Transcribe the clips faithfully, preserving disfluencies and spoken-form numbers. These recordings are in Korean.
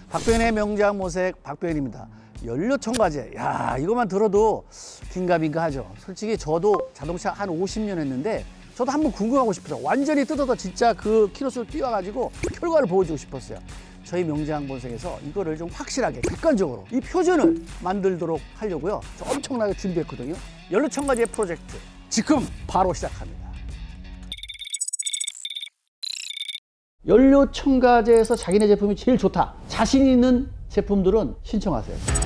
박병현의 명장 모색 박병현입니다. 연료 첨가제, 야 이것만 들어도 긴가민가 하죠. 솔직히 저도 자동차 한 오십 년 했는데 저도 한번 궁금하고 싶어서 완전히 뜯어서 진짜 그 키로수를 띄워가지고 결과를 보여주고 싶었어요. 저희 명장 본색에서 이거를 좀 확실하게 객관적으로 이 표준을 만들도록 하려고요. 저 엄청나게 준비했거든요. 연료 첨가제 프로젝트 지금 바로 시작합니다. 연료 첨가제에서 자기네 제품이 제일 좋다, 자신 있는 제품들은 신청하세요.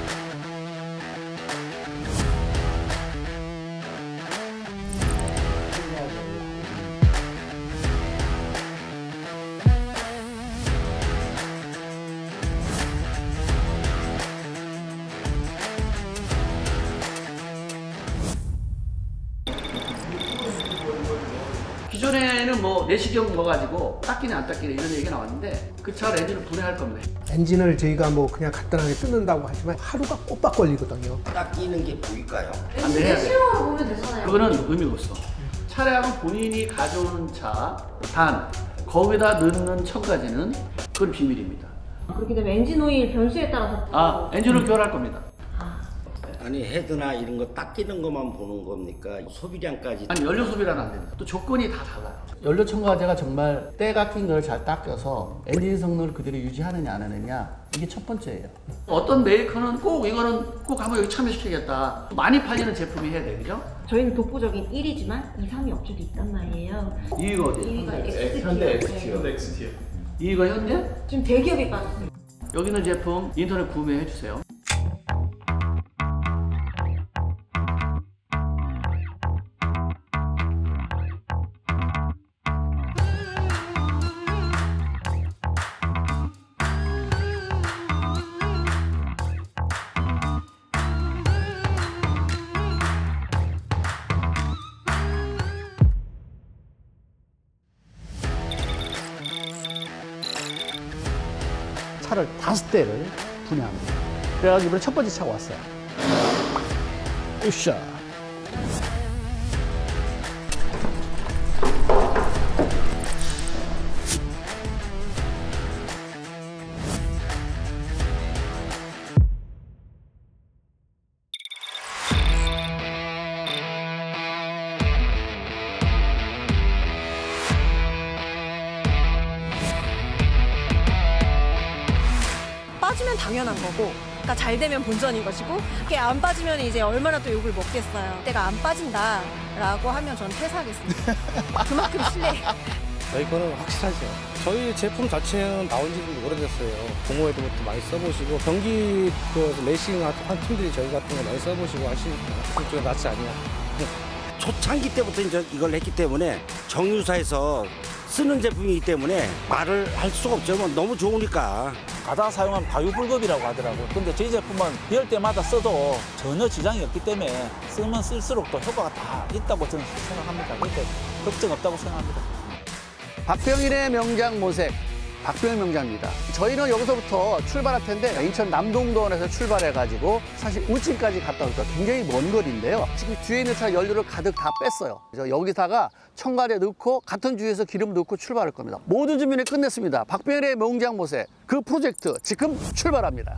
기존에는 뭐 내시경 넣어가지고 닦이네 안 닦이네 이런 얘기가 나왔는데 그 차 엔진을 분해할 겁니다. 엔진을 저희가 뭐 그냥 간단하게 뜯는다고 하지만 하루가 꼬박 걸리거든요. 닦이는 게 보일까요? 안 돼, 해야 돼. 실험으로 보면 되잖아요. 그거는 의미가 없어. 차량은 본인이 가져오는 차, 단 거기다 넣는 첨가제는 그건 비밀입니다. 그렇게 되면 엔진 오일 변수에 따라서 아, 엔진을 교환할 겁니다. 아니 헤드나 이런 거 닦이는 것만 보는 겁니까? 소비량까지. 아니 연료 소비라는 안 됩니다. 또 조건이 다 달라요. 연료 첨가제가 정말 때가 낀 걸 잘 닦여서 엔진 성능을 그대로 유지하느냐 안 하느냐, 이게 첫 번째예요. 어떤 메이커는 꼭 이거는 꼭 한번 여기 참여시키겠다, 많이 팔리는 제품이 해야 되죠. 저희는 독보적인 일 위지만 이, 삼 위 업체도 있단 말이에요. 이 위가 어디? 이 위가 엑스티요. 현대 엑스티요. 엑스티요. 이 위가 현대? 지금 대기업이 빠졌어요. 여기 있는 제품 인터넷 구매해 주세요. 차를 다섯 대를 분해합니다. 그래가지고 이번에 첫 번째 차가 왔어요. 으쌰. 빠지면 당연한 거고, 그러니까 잘 되면 본전인 것이고, 그게 안 빠지면 이제 얼마나 또 욕을 먹겠어요. 내가 안 빠진다라고 하면 전 퇴사하겠습니다. 그만큼 신뢰. 저희 거는 확실하죠. 저희 제품 자체는 나온 지 좀 오래됐어요. 동호회도 많이 써보시고 경기 그 레이싱 한 팀들이 저희 같은 거 많이 써보시고 하시니까 그쪽에 낫지 않냐. 초창기 때부터 이제 이걸 했기 때문에 정유사에서 쓰는 제품이기 때문에 말을 할 수가 없죠. 너무 좋으니까. 가다 사용하면 바유불급이라고 하더라고요. 근데 저희 제품은 비할 때마다 써도 전혀 지장이 없기 때문에 쓰면 쓸수록 또 효과가 다 있다고 저는 생각합니다. 그러니까 걱정 없다고 생각합니다. 박병일의 명장 모색, 박병일 명장입니다. 저희는 여기서부터 출발할 텐데 인천 남동도원에서 출발해가지고 사실 울진까지 갔다 오니까 굉장히 먼 거리인데요. 지금 뒤에 있는 차 연료를 가득 다 뺐어요. 그래서 여기다가 첨가제 넣고 같은 주유소 기름 넣고 출발할 겁니다. 모든 준비는 끝냈습니다. 박병일의 명장 모색, 그 프로젝트 지금 출발합니다.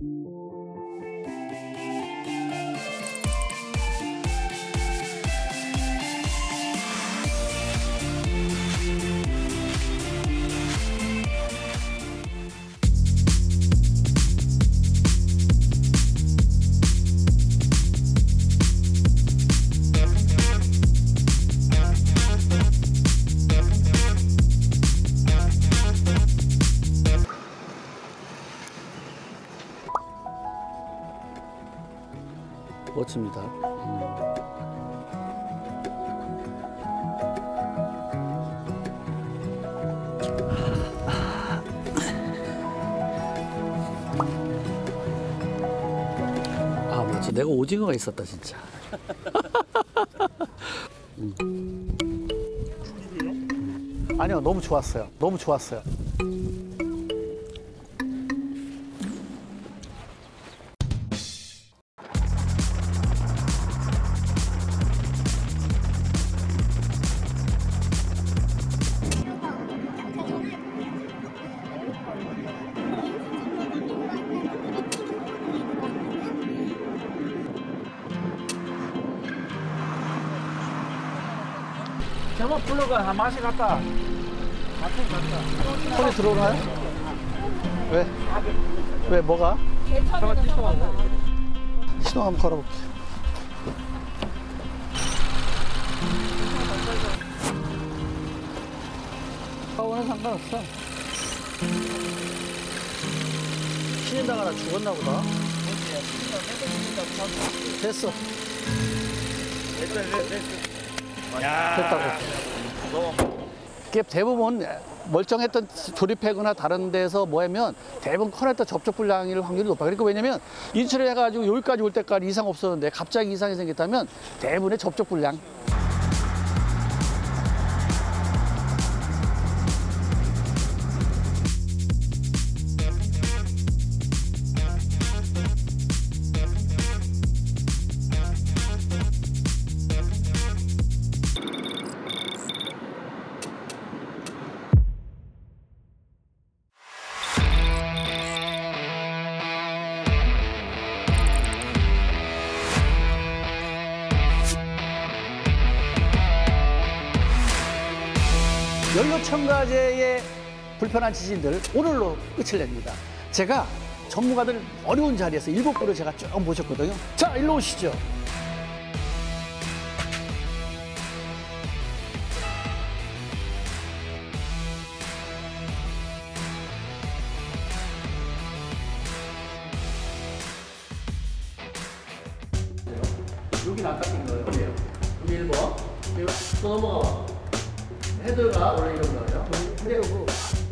멋집니다. 아 맞지, 내가 오징어가 있었다 진짜. 음. 아니요, 너무 좋았어요. 너무 좋았어요. 저만 불러가 한 맛이 갔다. 맛이 갔다. 소리 들어오나요? 왜? 왜 뭐가? 시동 한번 걸어볼게. 파워는 상관없어. 신인당 하나 죽었나 보다. 됐어. 됐다고. 이게 대부분 멀쩡했던 조립해거나 다른 데서 뭐 하면 대부분 커넥터 접촉 불량일 확률이 높아. 그러니까 왜냐면 인출을 해가지고 여기까지 올 때까지 이상 없었는데 갑자기 이상이 생겼다면 대부분의 접촉 불량. 연료 첨가제의 불편한 지진들 오늘로 끝을 냅니다. 제가 전문가들 어려운 자리에서 일곱 분을 제가 쭉 모셨거든요. 자, 일로 오시죠. 여기는 아까 낀 거예요. 여기 일 번. 또 넘어가. 헤드가 원래 이런 거예요. 헤드고.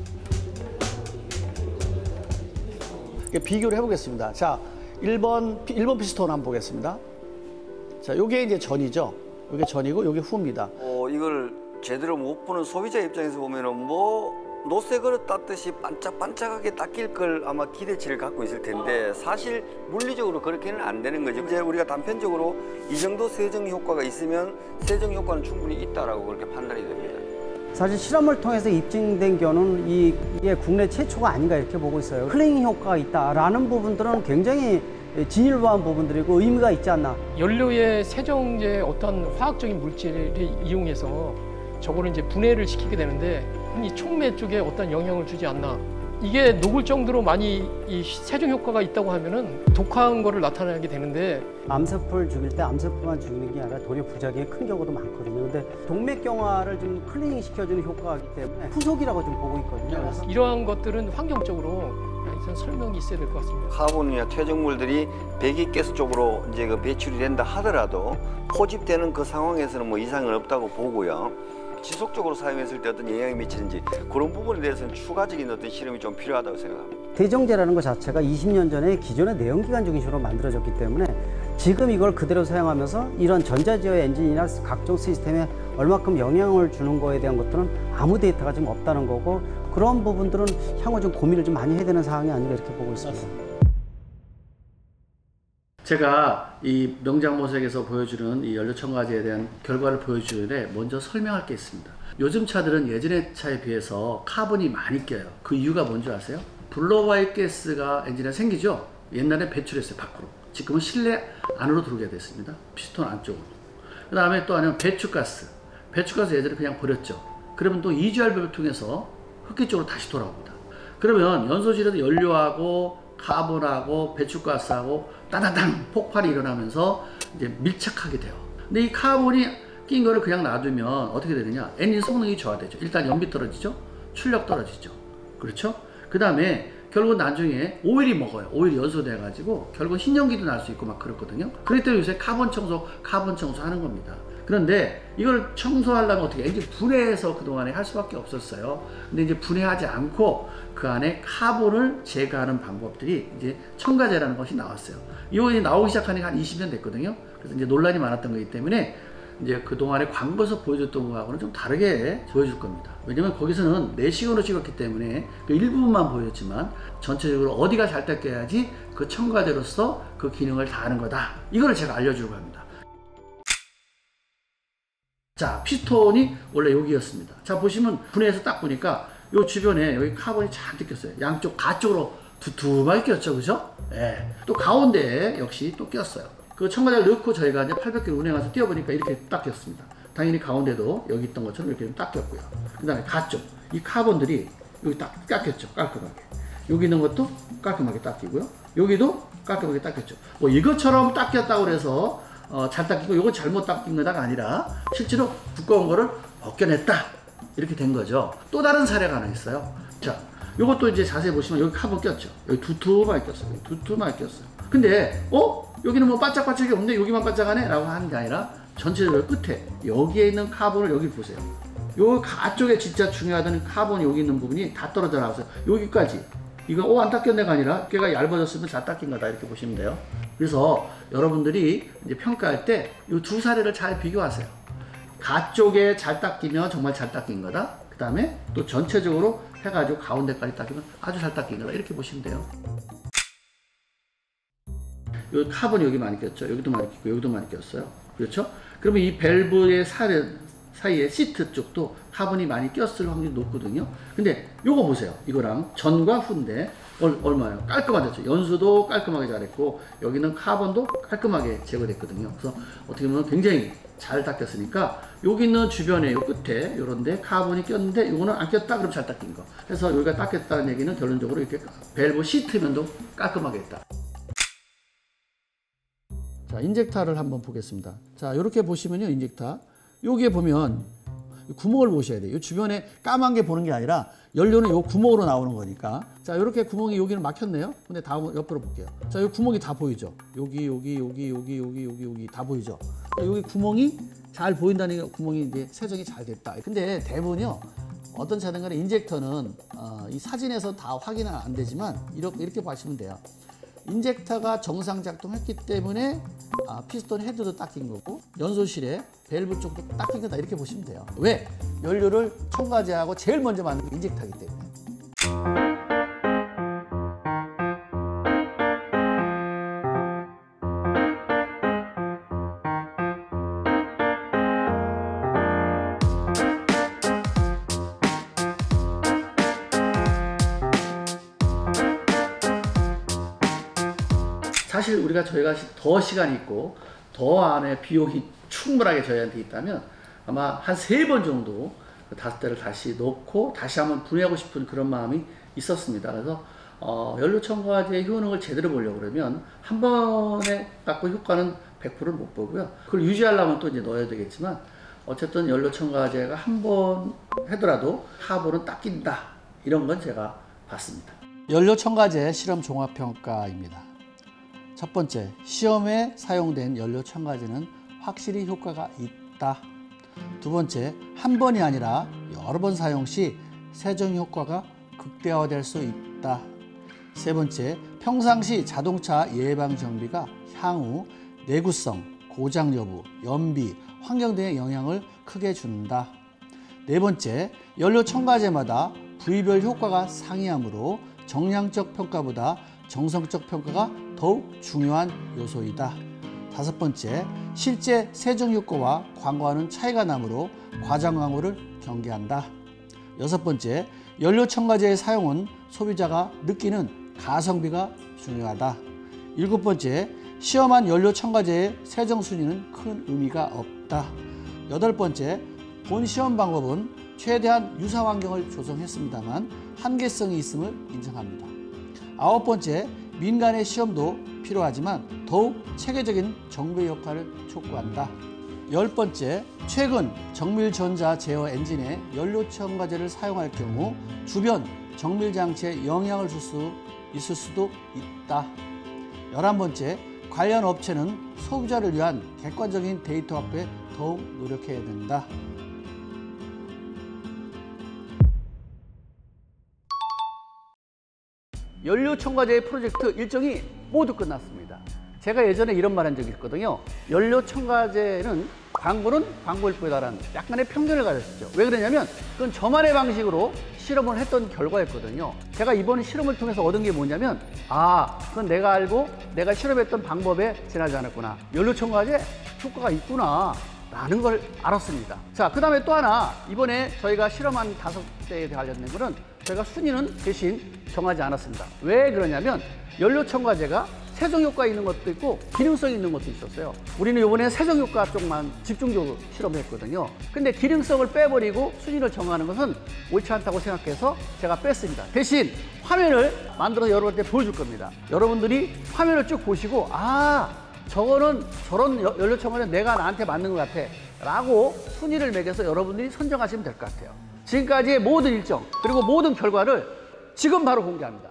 비교를 해보겠습니다. 자, 일 번, 일 번 피스톤 한번 보겠습니다. 자, 요게 이제 전이죠. 요게 전이고, 요게 후입니다. 어, 이걸 제대로 못 보는 소비자 입장에서 보면은 뭐 노쇠 그릇 땄듯이 반짝반짝하게 닦일 걸 아마 기대치를 갖고 있을 텐데 사실 물리적으로 그렇게는 안 되는 거죠. 이제 우리가 단편적으로 이 정도 세정 효과가 있으면 세정 효과는 충분히 있다라고 그렇게 판단이 됩니다. 사실 실험을 통해서 입증된 경우는 이, 이게 국내 최초가 아닌가 이렇게 보고 있어요. 클리닝 효과가 있다라는 부분들은 굉장히 진일보한 부분들이고 의미가 있지 않나. 연료의 세정제 어떤 화학적인 물질을 이용해서 저거를 이제 분해를 시키게 되는데 이 촉매 쪽에 어떤 영향을 주지 않나. 이게 녹을 정도로 많이 이 세정 효과가 있다고 하면은 독한 거를 나타나게 되는데 암세포를 죽일 때 암세포만 죽이는 게 아니라 도리어 부작용이 큰 경우도 많거든요. 근데 동맥경화를 좀 클리닝 시켜주는 효과이기 때문에 후속이라고 좀 보고 있거든요. 그래서 이러한 것들은 환경적으로 일단 설명이 있어야 될 것 같습니다. 카본이나 퇴적물들이 배기가스 쪽으로 이제 그 배출이 된다 하더라도 포집되는 그 상황에서는 뭐 이상은 없다고 보고요. 지속적으로 사용했을 때 어떤 영향이 미치는지 그런 부분에 대해서는 추가적인 어떤 실험이 좀 필요하다고 생각합니다. 대정제라는 것 자체가 이십 년 전에 기존의 내연기관적인 식으로 만들어졌기 때문에 지금 이걸 그대로 사용하면서 이런 전자제어 엔진이나 각종 시스템에 얼마큼 영향을 주는 거에 대한 것들은 아무 데이터가 지금 없다는 거고 그런 부분들은 향후 좀 고민을 좀 많이 해야 되는 상황이 아닌가 이렇게 보고 있습니다. 제가 이 명장모색에서 보여주는 이 연료 첨가제에 대한 결과를 보여주는데 먼저 설명할 게 있습니다. 요즘 차들은 예전의 차에 비해서 카본이 많이 껴요. 그 이유가 뭔지 아세요? 블로와이트 가스가 엔진에 생기죠. 옛날에 배출했어요, 밖으로. 지금은 실내 안으로 들어오게 됐습니다. 피스톤 안쪽으로. 그 다음에 또 하나는 배출가스. 배출가스 예전에 그냥 버렸죠. 그러면 또 이지알밸브를 통해서 흡기 쪽으로 다시 돌아옵니다. 그러면 연소실에서 연료하고 카본하고 배출가스하고 따다당 폭발이 일어나면서 이제 밀착하게 돼요. 근데 이 카본이 낀 거를 그냥 놔두면 어떻게 되느냐? 엔진 성능이 저하되죠. 일단 연비 떨어지죠. 출력 떨어지죠. 그렇죠? 그 다음에 결국은 나중에 오일이 먹어요. 오일이 연소돼 가지고 결국은 신연기도 날 수 있고 막 그렇거든요. 그렇기 때문에 요새 카본 청소, 카본 청소 하는 겁니다. 그런데 이걸 청소하려면 어떻게 엔진 분해해서 그동안에 할 수밖에 없었어요. 근데 이제 분해하지 않고 그 안에 카본을 제거하는 방법들이 이제 첨가제라는 것이 나왔어요. 이거 이제 나오기 시작한 지가 한 이십 년 됐거든요. 그래서 이제 논란이 많았던 거기 때문에 이제 그동안에 광고에서 보여줬던 거하고는 좀 다르게 보여줄 겁니다. 왜냐면 거기서는 내시경으로 찍었기 때문에 그 일부분만 보여줬지만 전체적으로 어디가 잘 닦여야지 그 첨가제로서 그 기능을 다하는 거다. 이걸 제가 알려주려고 합니다. 자, 피스톤이 원래 여기였습니다. 자, 보시면 분해해서 딱 보니까 요 주변에 여기 카본이 잔뜩 꼈어요. 양쪽 가쪽으로 두툼하게 꼈죠, 그죠? 예. 또 가운데에 역시 또 꼈어요. 그 첨가제를 넣고 저희가 이제 팔백 킬로미터 운행해서 뛰어보니까 이렇게 딱 꼈습니다. 당연히 가운데도 여기 있던 것처럼 이렇게 좀 닦였고요. 그 다음에 가쪽, 이 카본들이 여기 딱 닦였죠. 깔끔하게. 여기 있는 것도 깔끔하게 닦이고요. 여기도 깔끔하게 닦였죠. 뭐 이것처럼 닦였다고 해서 어, 잘 닦이고 이거 잘못 닦인 거다가 아니라 실제로 두꺼운 거를 벗겨냈다. 이렇게 된 거죠. 또 다른 사례가 하나 있어요. 자, 요것도 이제 자세히 보시면 여기 카본 꼈죠. 여기 두툼하게 꼈어요. 여기 두툼하게 꼈어요. 근데 어? 여기는 뭐 반짝반짝이 없는데 여기만 반짝하네? 라고 하는 게 아니라 전체적으로 끝에 여기에 있는 카본을 여기 보세요. 요 가쪽에 진짜 중요하다는 카본이 여기 있는 부분이 다 떨어져 나와서 여기까지 이거 어, 안 닦였네가 아니라 걔가 얇아졌으면 잘 닦인 거다 이렇게 보시면 돼요. 그래서 여러분들이 이제 평가할 때 이 두 사례를 잘 비교하세요. 가쪽에 잘 닦이면 정말 잘 닦인 거다. 그 다음에 또 전체적으로 해가지고 가운데까지 닦이면 아주 잘 닦인 거다 이렇게 보시면 돼요. 요 카본이 여기 많이 꼈죠. 여기도 많이 꼈고 여기도 많이 꼈어요. 그렇죠? 그러면 이 밸브의 사례 사이에 시트 쪽도 카본이 많이 꼈을 확률이 높거든요. 근데 요거 보세요. 이거랑 전과 후인데 얼, 얼마예요? 깔끔하죠. 연수도 깔끔하게 잘했고 여기는 카본도 깔끔하게 제거됐거든요. 그래서 어떻게 보면 굉장히 잘 닦였으니까 여기 있는 주변에 요 끝에 요런데 카본이 꼈는데 요거는 안 꼈다 그럼 잘 닦인 거. 그래서 여기가 닦였다는 얘기는 결론적으로 이렇게 밸브 시트면도 깔끔하게 했다. 자, 인젝터를 한번 보겠습니다. 자, 이렇게 보시면요, 인젝터. 여기에 보면 구멍을 보셔야 돼요. 이 주변에 까만 게 보는 게 아니라 연료는 이 구멍으로 나오는 거니까. 자, 이렇게 구멍이 여기는 막혔네요. 근데 다음 옆으로 볼게요. 자, 이 구멍이 다 보이죠? 여기, 여기, 여기, 여기, 여기, 여기, 여기 다 보이죠? 자, 여기 구멍이 잘 보인다는 구멍이 이제 세정이 잘 됐다. 근데 대부분요, 어떤 차든 간에 인젝터는 어, 이 사진에서 다 확인은 안 되지만 이렇게, 이렇게 보시면 돼요. 인젝터가 정상 작동했기 때문에 아, 피스톤 헤드도 닦인 거고 연소실에 밸브 쪽도 닦인 거다 이렇게 보시면 돼요. 왜? 연료를 첨가제하고 제일 먼저 만든 게 인젝터이기 때문에. 사실 우리가 저희가 더 시간이 있고 더 안에 비용이 충분하게 저희한테 있다면 아마 한 세 번 정도 다섯 대를 다시 놓고 다시 한번 분해하고 싶은 그런 마음이 있었습니다. 그래서 어, 연료 첨가제의 효능을 제대로 보려고 그러면 한 번에 갖고 효과는 백 퍼센트를 못 보고요. 그걸 유지하려면 또 이제 넣어야 되겠지만 어쨌든 연료 첨가제가 한 번 하더라도 카본은 닦인다. 이런 건 제가 봤습니다. 연료 첨가제 실험 종합평가입니다. 첫 번째, 시험에 사용된 연료 첨가제는 확실히 효과가 있다. 두 번째, 한 번이 아니라 여러 번 사용 시 세정 효과가 극대화될 수 있다. 세 번째, 평상시 자동차 예방 정비가 향후 내구성, 고장 여부, 연비, 환경 등의 영향을 크게 준다. 네 번째, 연료 첨가제마다 부위별 효과가 상이하므로 정량적 평가보다 정성적 평가가 더욱 중요한 요소이다. 다섯 번째, 실제 세정 효과와 광고와는 차이가 나므로 과장 광고를 경계한다. 여섯 번째, 연료 첨가제의 사용은 소비자가 느끼는 가성비가 중요하다. 일곱 번째, 시험한 연료 첨가제의 세정 순위는 큰 의미가 없다. 여덟 번째, 본 시험 방법은 최대한 유사 환경을 조성했습니다만 한계성이 있음을 인정합니다. 아홉 번째, 민간의 시험도 필요하지만 더욱 체계적인 정비 역할을 촉구한다. 열 번째, 최근 정밀전자 제어 엔진에 연료 첨가제를 사용할 경우 주변 정밀 장치에 영향을 줄 수 있을 수도 있다. 열한 번째, 관련 업체는 소비자를 위한 객관적인 데이터 확보에 더욱 노력해야 된다. 연료 첨가제 프로젝트 일정이 모두 끝났습니다. 제가 예전에 이런 말 한 적이 있거든요. 연료 첨가제는 광고는 광고일 뿐이다라는 약간의 편견을 가졌었죠. 왜 그러냐면 그건 저만의 방식으로 실험을 했던 결과였거든요. 제가 이번 실험을 통해서 얻은 게 뭐냐면 아, 그건 내가 알고 내가 실험했던 방법에 지나지 않았구나. 연료 첨가제 효과가 있구나 라는 걸 알았습니다. 자, 그 다음에 또 하나, 이번에 저희가 실험한 다섯 대에 관련된 거는 저희가 순위는 대신 정하지 않았습니다. 왜 그러냐면 연료 첨가제가 세정 효과 있는 것도 있고 기능성 있는 것도 있었어요. 우리는 이번에 세정 효과 쪽만 집중적으로 실험했거든요. 근데 기능성을 빼버리고 순위를 정하는 것은 옳지 않다고 생각해서 제가 뺐습니다. 대신 화면을 만들어서 여러분한테 보여줄 겁니다. 여러분들이 화면을 쭉 보시고 아 저거는 저런 연료청소는 내가 나한테 맞는 것 같아 라고 순위를 매겨서 여러분들이 선정하시면 될 것 같아요. 지금까지의 모든 일정 그리고 모든 결과를 지금 바로 공개합니다.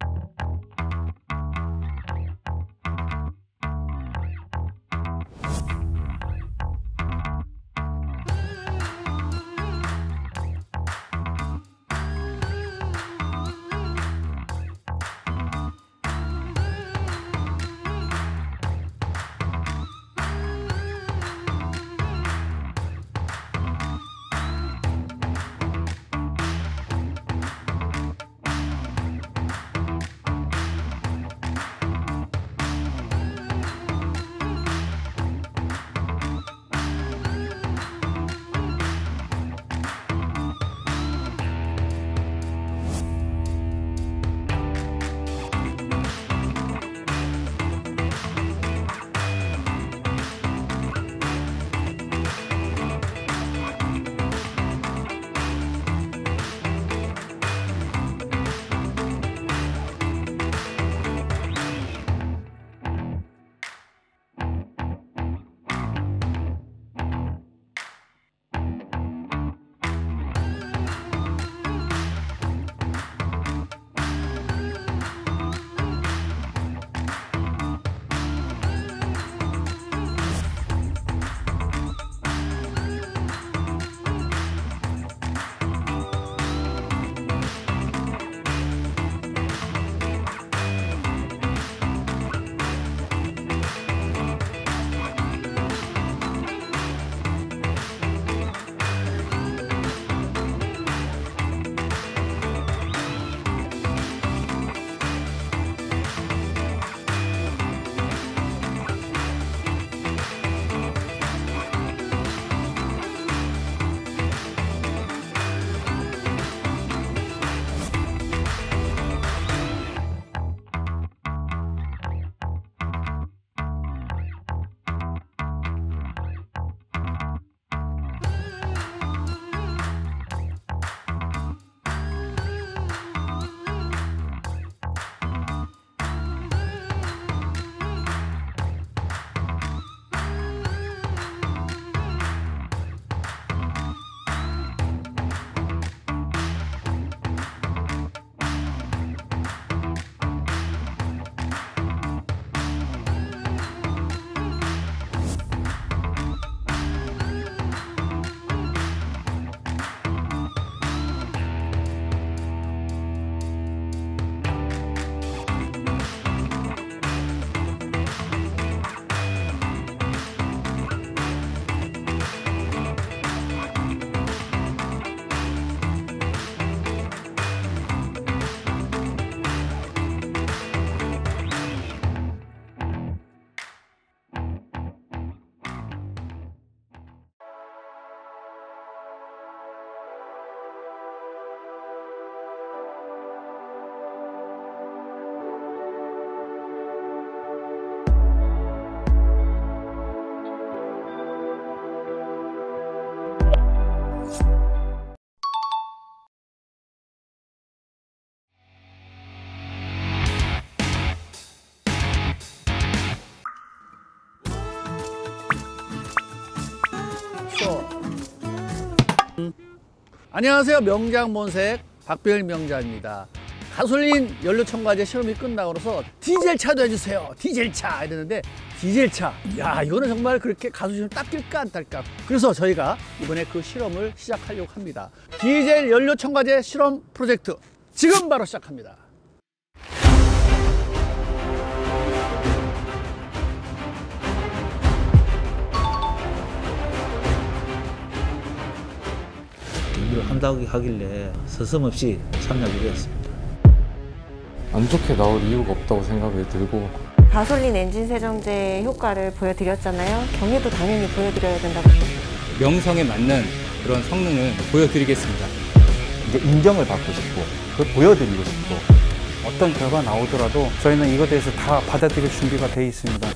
안녕하세요. 명장몬색 박병일 명자입니다. 가솔린 연료 첨가제 실험이 끝나고서 디젤 차도 해주세요. 디젤 차 이랬는데 디젤 차, 야 이거는 정말 그렇게 가솔린을 닦일까 안 닦일까. 그래서 저희가 이번에 그 실험을 시작하려고 합니다. 디젤 연료 첨가제 실험 프로젝트 지금 바로 시작합니다. 일을 한다고 하길래 서슴없이 참여하게 되었습니다. 안 좋게 나올 이유가 없다고 생각이 들고, 가솔린 엔진 세정제 효과를 보여드렸잖아요. 경유도 당연히 보여드려야 된다고 생각합니다. 명성에 맞는 그런 성능을 보여드리겠습니다. 이제 인정을 받고 싶고 그걸 보여드리고 싶고 어떤 결과 나오더라도 저희는 이것에 대해서 다 받아들일 준비가 돼 있습니다.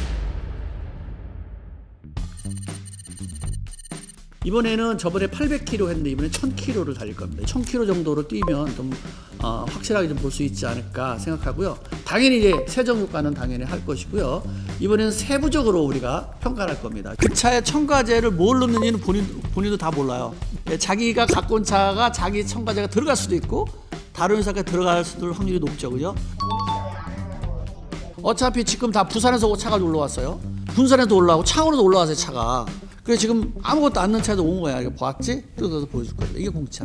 이번에는 저번에 팔백 킬로미터 했는데 이번에 천 킬로미터를 달릴 겁니다. 천 킬로미터 정도로 뛰면 좀 어, 확실하게 좀 볼 수 있지 않을까 생각하고요. 당연히 이제 세정 효과는 당연히 할 것이고요. 이번에는 세부적으로 우리가 평가를 할 겁니다. 그 차에 첨가제를 뭘 넣는지는 본인, 본인도 다 몰라요. 자기가 갖고 온 차가 자기 첨가제가 들어갈 수도 있고 다른 회사가 들어갈 수도 확률이 높죠, 그죠? 어차피 지금 다 부산에서 차가 올라왔어요. 군산에도 올라오고 창원에도 올라왔어요, 차가. 그래서 지금 아무것도 안 넣은 차도 온 거야. 이거 봤지? 뜯어서 보여줄 거야. 이게 공차.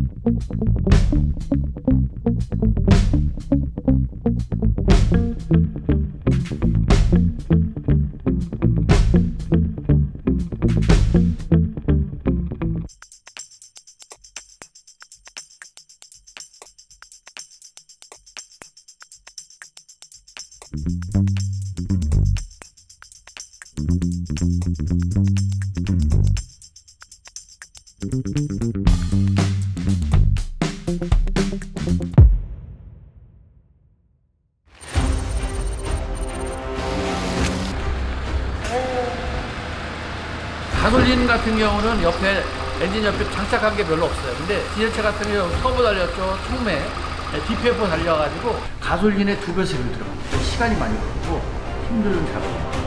가솔린 같은 경우는 옆에 엔진 옆에 장착한 게 별로 없어요. 근데 디젤차 같은 경우 터보 달렸죠. 총매 디피에프 달려가지고 가솔린의 두 배씩 들어가요. 시간이 많이 걸리고 힘든 작업이에요.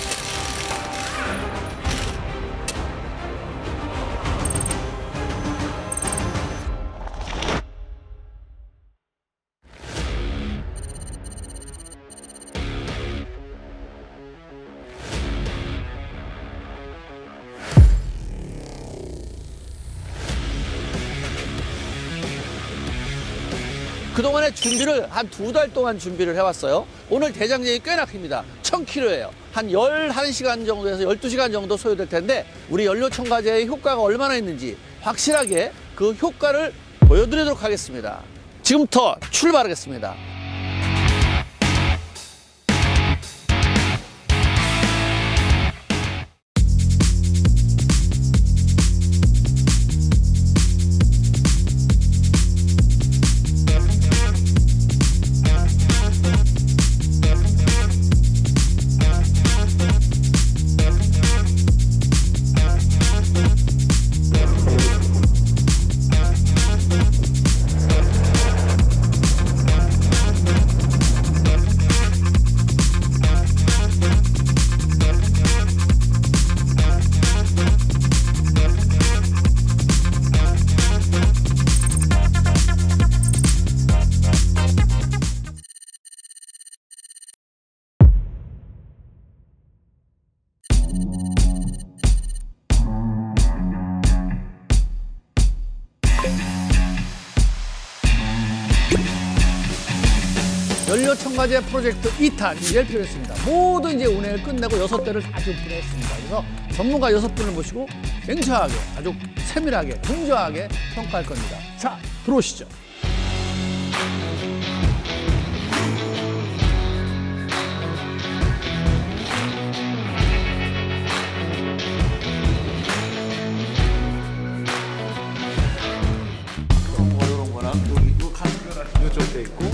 그동안에 준비를 한 두 달 동안 준비를 해왔어요. 오늘 대장정이 꽤나 큽니다. 천 킬로미터예요. 한 열한 시간 정도에서 열두 시간 정도 소요될 텐데 우리 연료 첨가제의 효과가 얼마나 있는지 확실하게 그 효과를 보여드리도록 하겠습니다. 지금부터 출발하겠습니다. 연료 첨가제 프로젝트 이 탄 이제 필요했습니다. 모두 이제 운행을 끝내고 여섯 대를 다 준비했습니다. 그래서 전문가 여섯 분을 모시고 냉철하게 아주 세밀하게 분주하게 평가할 겁니다. 자, 들어오시죠. 이런 거랑 여기 이거 가슴 이쪽 돼 있고.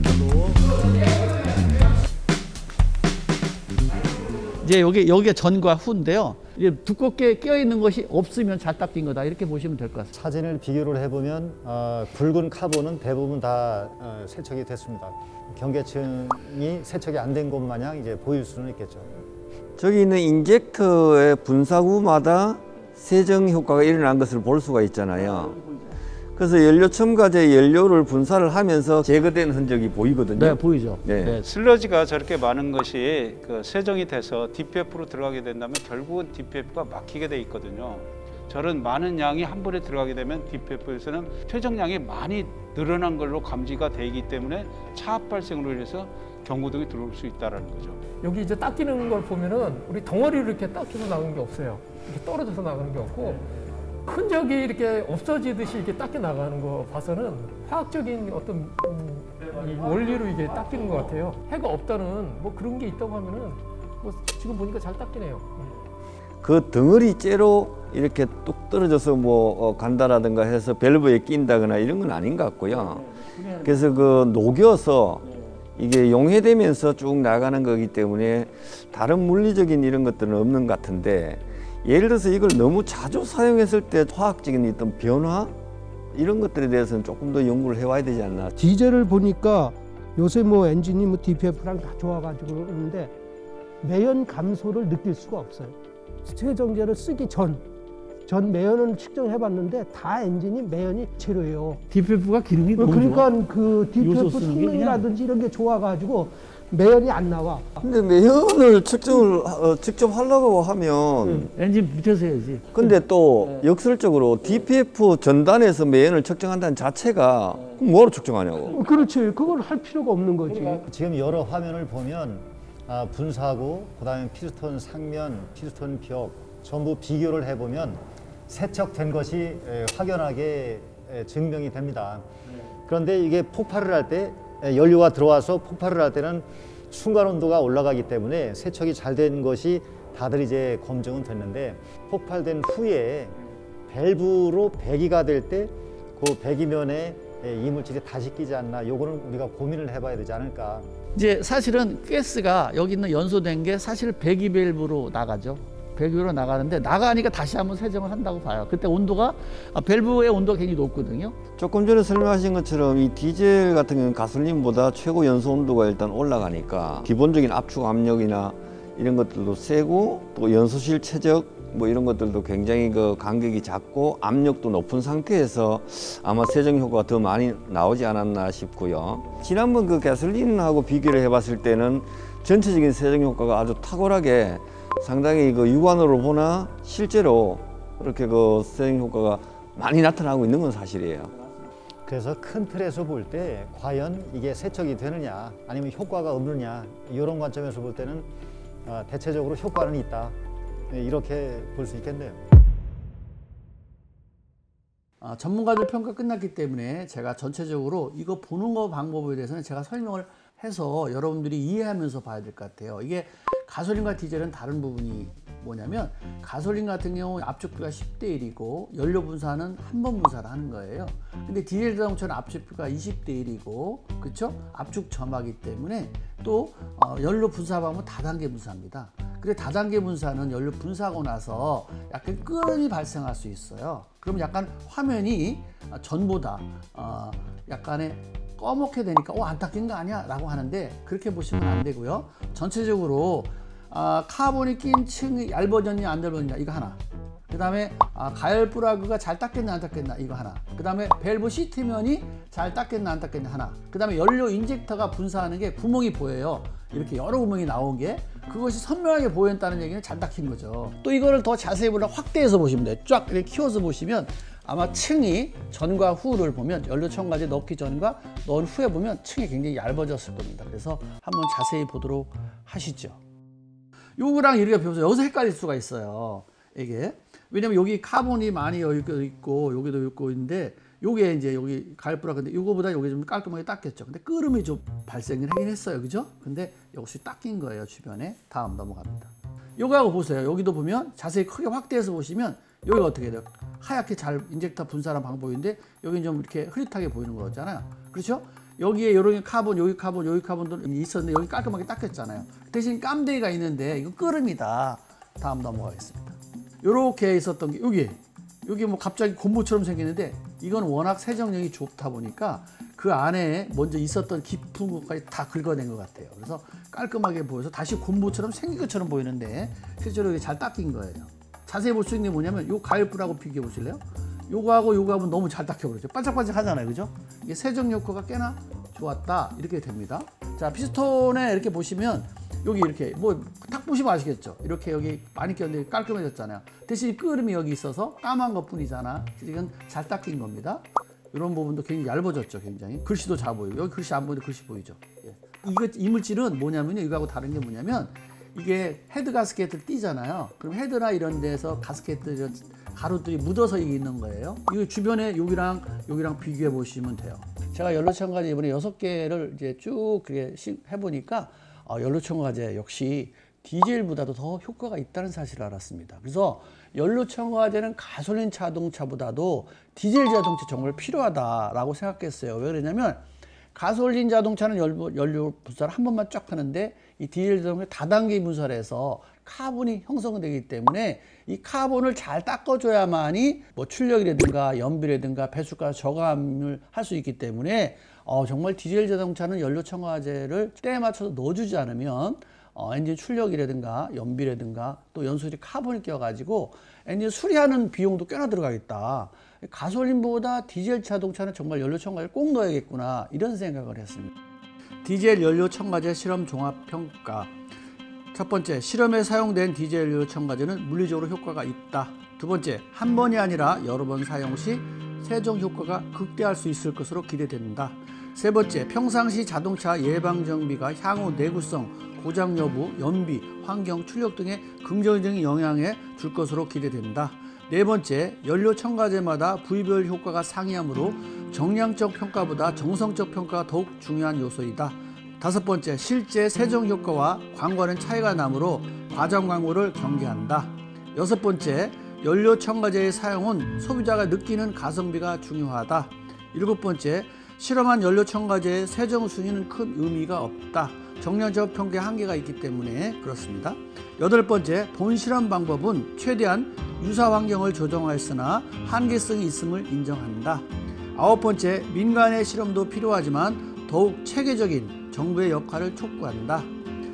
이제 여기 여기가 전과 후인데요. 이제 두껍게 끼어 있는 것이 없으면 잘 닦인 거다 이렇게 보시면 될 것 같습니다. 사진을 비교를 해보면 어, 굵은 카본은 대부분 다 어, 세척이 됐습니다. 경계층이 세척이 안 된 것 마냥 이제 보일 수는 있겠죠. 저기 있는 인젝터의 분사구마다 세정 효과가 일어난 것을 볼 수가 있잖아요. 그래서 연료 첨가제 연료를 분사를 하면서 제거된 흔적이 보이거든요. 네, 보이죠. 네. 네, 슬러지가 저렇게 많은 것이 그 세정이 돼서 디피에프로 들어가게 된다면 결국은 디피에프가 막히게 돼 있거든요. 저런 많은 양이 한 번에 들어가게 되면 디피에프에서는 퇴적량이 많이 늘어난 걸로 감지가 되기 때문에 차압 발생으로 인해서 경고등이 들어올 수 있다는 거죠. 여기 이제 닦이는 걸 보면은 우리 덩어리로 이렇게 닦여서 나가는 게 없어요. 이렇게 떨어져서 나가는 게 없고 흔적이 이렇게 없어지듯이 이렇게 닦여 나가는 거 봐서는 화학적인 어떤 음, 이 원리로 이게 닦이는 것 같아요. 해가 없다는 뭐 그런 게 있다고 하면은 뭐 지금 보니까 잘 닦이네요. 그 덩어리째로 이렇게 뚝 떨어져서 뭐 어, 간다라든가 해서 밸브에 낀다거나 이런 건 아닌 것 같고요. 그래서 그 녹여서 이게 용해되면서 쭉 나가는 거기 때문에 다른 물리적인 이런 것들은 없는 것 같은데, 예를 들어서 이걸 너무 자주 사용했을 때 화학적인 어떤 변화 이런 것들에 대해서는 조금 더 연구를 해와야 되지 않나. 디젤을 보니까 요새 뭐 엔진이 뭐 디피에프랑 다 좋아가지고 그러는데 매연 감소를 느낄 수가 없어요. 세정제를 쓰기 전, 전 매연을 측정해봤는데 다 엔진이 매연이 제로예요. 디피에프가 기능이 너무 그러니까 좋아. 그 디피에프 성능이라든지 이런 게 좋아가지고 매연이 안 나와. 근데 매연을 측정을 어, 직접 하려고 하면 응. 엔진 밑에서 해야지. 근데 또 네. 역설적으로 디피에프 전단에서 매연을 측정한다는 자체가 그럼 뭐로 측정하냐고. 그렇지. 그걸 할 필요가 없는 거지. 지금 여러 화면을 보면 아, 분사구, 그다음에 피스톤 상면, 피스톤 벽 전부 비교를 해보면 세척된 것이 에, 확연하게 에, 증명이 됩니다. 그런데 이게 폭발을 할 때 연료가 들어와서 폭발을 할 때는 순간 온도가 올라가기 때문에 세척이 잘 된 것이 다들 이제 검증은 됐는데, 폭발된 후에 밸브로 배기가 될 때 그 배기면에 이물질이 다시 끼지 않나, 요거는 우리가 고민을 해봐야 되지 않을까. 이제 사실은 가스가 여기 있는 연소된 게 사실 배기 밸브로 나가죠. 배기로 나가는데 나가니까 다시 한번 세정을 한다고 봐요. 그때 온도가 아, 밸브의 온도가 굉장히 높거든요. 조금 전에 설명하신 것처럼 이 디젤 같은 경우는 가솔린보다 최고 연소 온도가 일단 올라가니까 기본적인 압축 압력이나 이런 것들도 세고, 또 연소실 최적 뭐 이런 것들도 굉장히 그 간격이 작고 압력도 높은 상태에서 아마 세정 효과가 더 많이 나오지 않았나 싶고요. 지난번 그 가솔린하고 비교를 해봤을 때는 전체적인 세정 효과가 아주 탁월하게 상당히 그 육안으로 보나 실제로 그렇게 그 세정 효과가 많이 나타나고 있는 건 사실이에요. 그래서 큰 틀에서 볼 때 과연 이게 세척이 되느냐 아니면 효과가 없느냐, 이런 관점에서 볼 때는 어, 대체적으로 효과는 있다, 이렇게 볼 수 있겠네요. 아, 전문가들 평가 끝났기 때문에 제가 전체적으로 이거 보는 거 방법에 대해서는 제가 설명을 해서 여러분들이 이해하면서 봐야 될 것 같아요. 이게 가솔린과 디젤은 다른 부분이 뭐냐면, 가솔린 같은 경우 압축비가 십 대 일이고 연료 분사는 한 번 분사를 하는 거예요. 근데 디젤 자동차는 압축비가 이십 대 일이고, 그렇죠? 압축 점화기 때문에 또 어, 연료 분사 방법은 다단계 분사입니다. 그래 다단계 분사는 연료 분사하고 나서 약간 끄름이 발생할 수 있어요. 그럼 약간 화면이 전보다 어, 약간의 꺼멓게 되니까 어, 안 닦인 거 아니야? 라고 하는데 그렇게 보시면 안 되고요. 전체적으로 아, 카본이 낀 층이 얇아졌냐 안 얇아졌냐 이거 하나, 그 다음에 아, 가열 플러그가 잘 닦였나 안 닦였나 이거 하나, 그 다음에 밸브 시트면이 잘 닦였나 안 닦였나 하나, 그 다음에 연료 인젝터가 분사하는 게 구멍이 보여요. 이렇게 여러 구멍이 나온 게, 그것이 선명하게 보였다는 얘기는 잘 닦인 거죠. 또 이거를 더 자세히 보려면 확대해서 보시면 돼요. 쫙 이렇게 키워서 보시면 아마 층이 전과 후를 보면, 연료 첨가제 넣기 전과 넣은 후에 보면 층이 굉장히 얇아졌을 겁니다. 그래서 한번 자세히 보도록 하시죠. 요거랑 이렇게 보세요. 여기서 헷갈릴 수가 있어요. 이게 왜냐면 여기 카본이 많이 여기 있고 여기도 있고 있는데, 요게 이제 여기 가열불화, 근데 요거보다 여기 좀 깔끔하게 닦였죠. 근데 끄름이 좀 발생을 하긴 했어요. 그죠? 근데 역시 닦인 거예요, 주변에. 다음 넘어갑니다. 요거하고 보세요. 여기도 보면 자세히 크게 확대해서 보시면 여기가 어떻게 돼요? 하얗게 잘 인젝터 분사하는 방법인데 여기는 좀 이렇게 흐릿하게 보이는 거잖아요. 그렇죠? 여기에 여러 개 카본, 여기 카본, 여기 카본들이 있었는데 여기 깔끔하게 닦였잖아요. 대신 깜데기가 있는데 이거 끄름이다. 다음 넘어가겠습니다. 요렇게 있었던 게 여기 여기 뭐 갑자기 곰보처럼 생기는데, 이건 워낙 세정력이 좋다 보니까 그 안에 먼저 있었던 깊은 것까지 다 긁어낸 것 같아요. 그래서 깔끔하게 보여서 다시 곰보처럼 생긴 것처럼 보이는데 실제로 이게 잘 닦인 거예요. 자세히 볼 수 있는 게 뭐냐면 요 가열불하고 비교해 보실래요? 요거하고 요거하고 너무 잘 닦여버렸죠. 반짝반짝 하잖아요. 그죠? 이게 세정 효과가 꽤나 좋았다. 이렇게 됩니다. 자, 피스톤에 이렇게 보시면 여기 이렇게 뭐 딱 보시면 아시겠죠? 이렇게 여기 많이 꼈는데 깔끔해졌잖아요. 대신 끄름이 여기 있어서 까만 것 뿐이잖아. 이건 잘 닦인 겁니다. 이런 부분도 굉장히 얇아졌죠. 굉장히. 글씨도 잘 보이고. 여기 글씨 안 보이는데 글씨 보이죠? 예. 이거, 이 물질은 뭐냐면요. 이거하고 다른 게 뭐냐면, 이게 헤드 가스켓을 띄잖아요. 그럼 헤드나 이런 데서 가스켓들 가루들이 묻어서 이게 있는 거예요. 이거 주변에 여기랑 여기랑 비교해 보시면 돼요. 제가 연료 첨가제 이번에 여섯 개를 이제 쭉 그게 해보니까 어, 연료 첨가제 역시 디젤보다도 더 효과가 있다는 사실을 알았습니다. 그래서 연료 첨가제는 가솔린 자동차보다도 디젤 자동차 정말 필요하다라고 생각했어요. 왜 그러냐면 가솔린 자동차는 연료, 연료 분사를 한 번만 쫙 하는데 이 디젤 자동차 다단계 분사를 해서 카본이 형성되기 때문에 이 카본을 잘 닦아줘야만이 뭐 출력이라든가 연비라든가 배수가 저감을 할 수 있기 때문에 어, 정말 디젤 자동차는 연료 첨가제를 때에 맞춰서 넣어주지 않으면 어, 엔진 출력이라든가 연비라든가 또 연소리 카본이 껴가지고 엔진 수리하는 비용도 꽤나 들어가겠다. 가솔린보다 디젤 자동차는 정말 연료 첨가제를 꼭 넣어야겠구나 이런 생각을 했습니다. 디젤 연료 첨가제 실험 종합 평가. 첫 번째, 실험에 사용된 디젤 연료 첨가제는 물리적으로 효과가 있다. 두 번째, 한 번이 아니라 여러 번 사용 시 세정 효과가 극대화할 수 있을 것으로 기대된다. 세 번째, 평상시 자동차 예방 정비가 향후 내구성, 고장 여부, 연비, 환경, 출력 등의 긍정적인 영향을 줄 것으로 기대된다. 네 번째, 연료 첨가제마다 부위별 효과가 상이하므로 정량적 평가보다 정성적 평가가 더욱 중요한 요소이다. 다섯 번째, 실제 세정 효과와 광고는 차이가 나므로 과장 광고를 경계한다. 여섯 번째, 연료 첨가제의 사용은 소비자가 느끼는 가성비가 중요하다. 일곱 번째, 실험한 연료 첨가제의 세정 순위는 큰 의미가 없다. 정량적 평가에 한계가 있기 때문에 그렇습니다. 여덟 번째, 본 실험 방법은 최대한 유사 환경을 조정하였으나 한계성이 있음을 인정한다. 아홉 번째, 민간의 실험도 필요하지만 더욱 체계적인 정부의 역할을 촉구한다.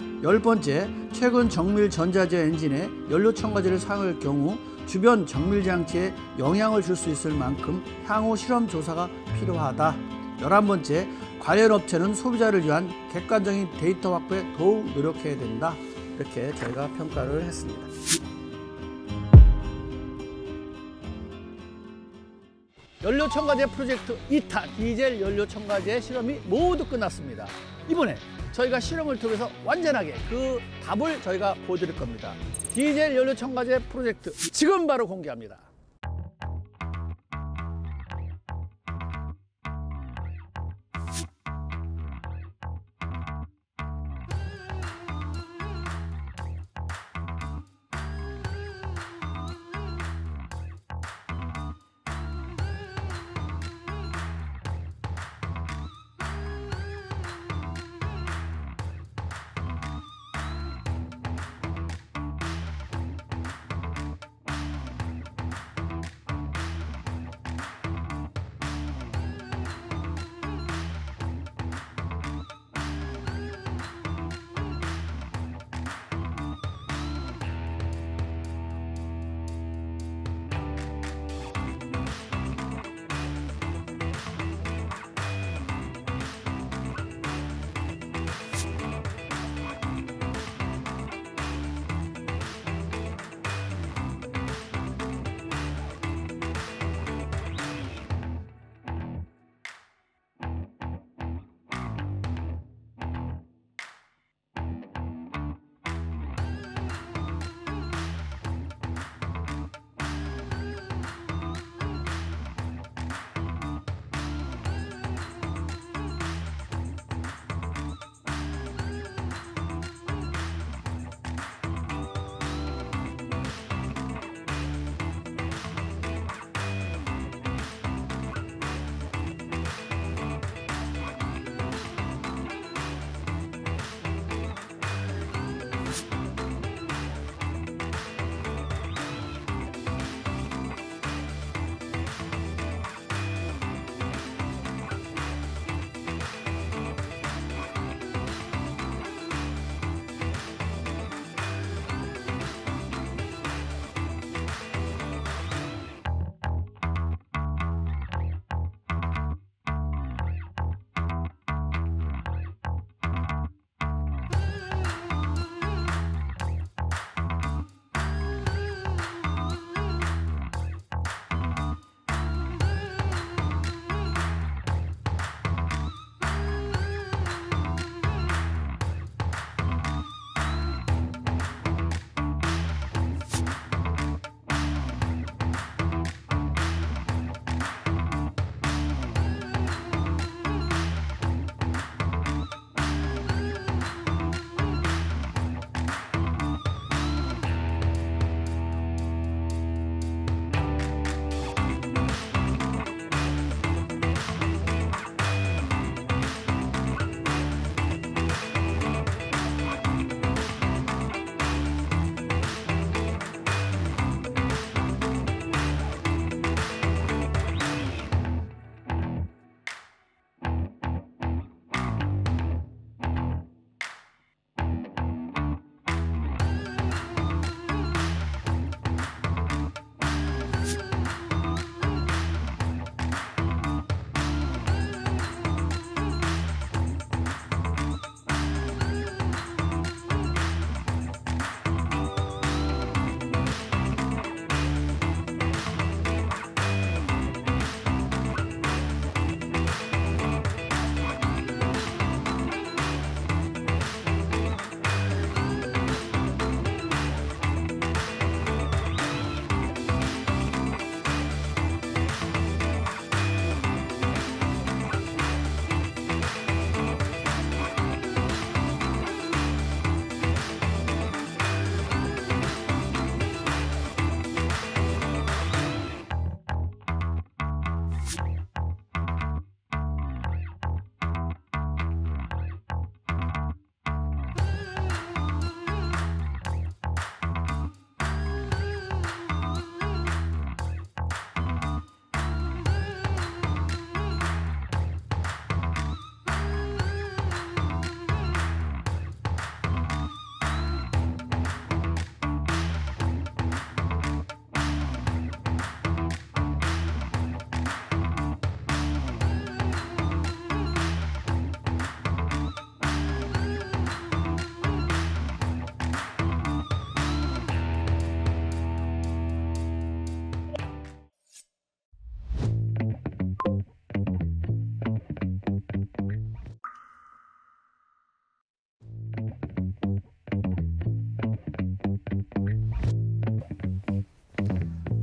열 번째, 최근 정밀 전자제 엔진에 연료 첨가제를 사용할 경우 주변 정밀 장치에 영향을 줄 수 있을 만큼 향후 실험 조사가 필요하다. 열한 번째, 관련 업체는 소비자를 위한 객관적인 데이터 확보에 더욱 노력해야 된다. 이렇게 저희가 평가를 했습니다. 연료 첨가제 프로젝트 이 탄 디젤 연료 첨가제 실험이 모두 끝났습니다. 이번에 저희가 실험을 통해서 완전하게 그 답을 저희가 보여드릴 겁니다. 디젤 연료 첨가제 프로젝트 지금 바로 공개합니다.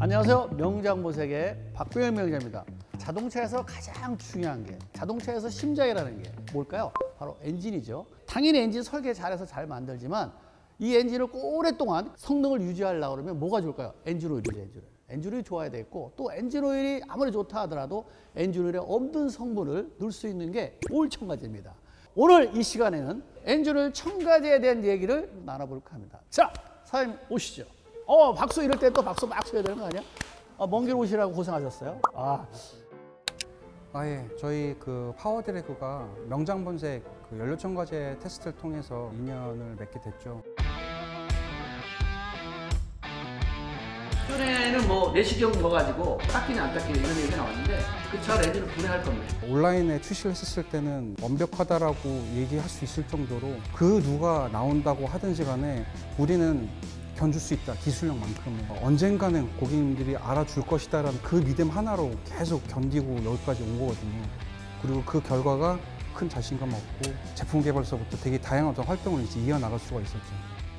안녕하세요. 명장모색의 박병현 명장입니다. 자동차에서 가장 중요한 게, 자동차에서 심장이라는 게 뭘까요? 바로 엔진이죠. 당연히 엔진 설계 잘해서 잘 만들지만 이 엔진을 오랫동안 성능을 유지하려고 그러면 뭐가 좋을까요? 엔진 오일이죠, 엔진 오일. 엔진 오일이 좋아야 되겠고, 또 엔진 오일이 아무리 좋다 하더라도 엔진 오일에 없는 성분을 넣을 수 있는 게 오일 첨가제입니다. 오늘 이 시간에는 엔진 오일 첨가제에 대한 얘기를 나눠볼까 합니다. 자, 사장님 오시죠. 어, 박수 이럴 때 또 박수 막 쳐야 되는 거 아니야? 아, 먼 길 오시라고 고생하셨어요. 아. 아, 예. 저희 그 파워드래그가 명장본색 그 연료 첨가제 테스트를 통해서 인연을 맺게 됐죠. 전에는 뭐 내시경 넣어가지고 닦이냐 안 닦이냐 이런 얘기가 나왔는데 그 차 엔진을 분해할 겁니다. 온라인에 출시를 했었을 때는 완벽하다라고 얘기할 수 있을 정도로 그 누가 나온다고 하든지 간에 우리는 견줄 수 있다, 기술력만큼은. 언젠가는 고객님들이 알아줄 것이다라는 그 믿음 하나로 계속 견디고 여기까지 온 거거든요. 그리고 그 결과가 큰 자신감 얻고 제품 개발서부터 되게 다양한 어떤 활동을 이제 이어나갈 수가 있었죠.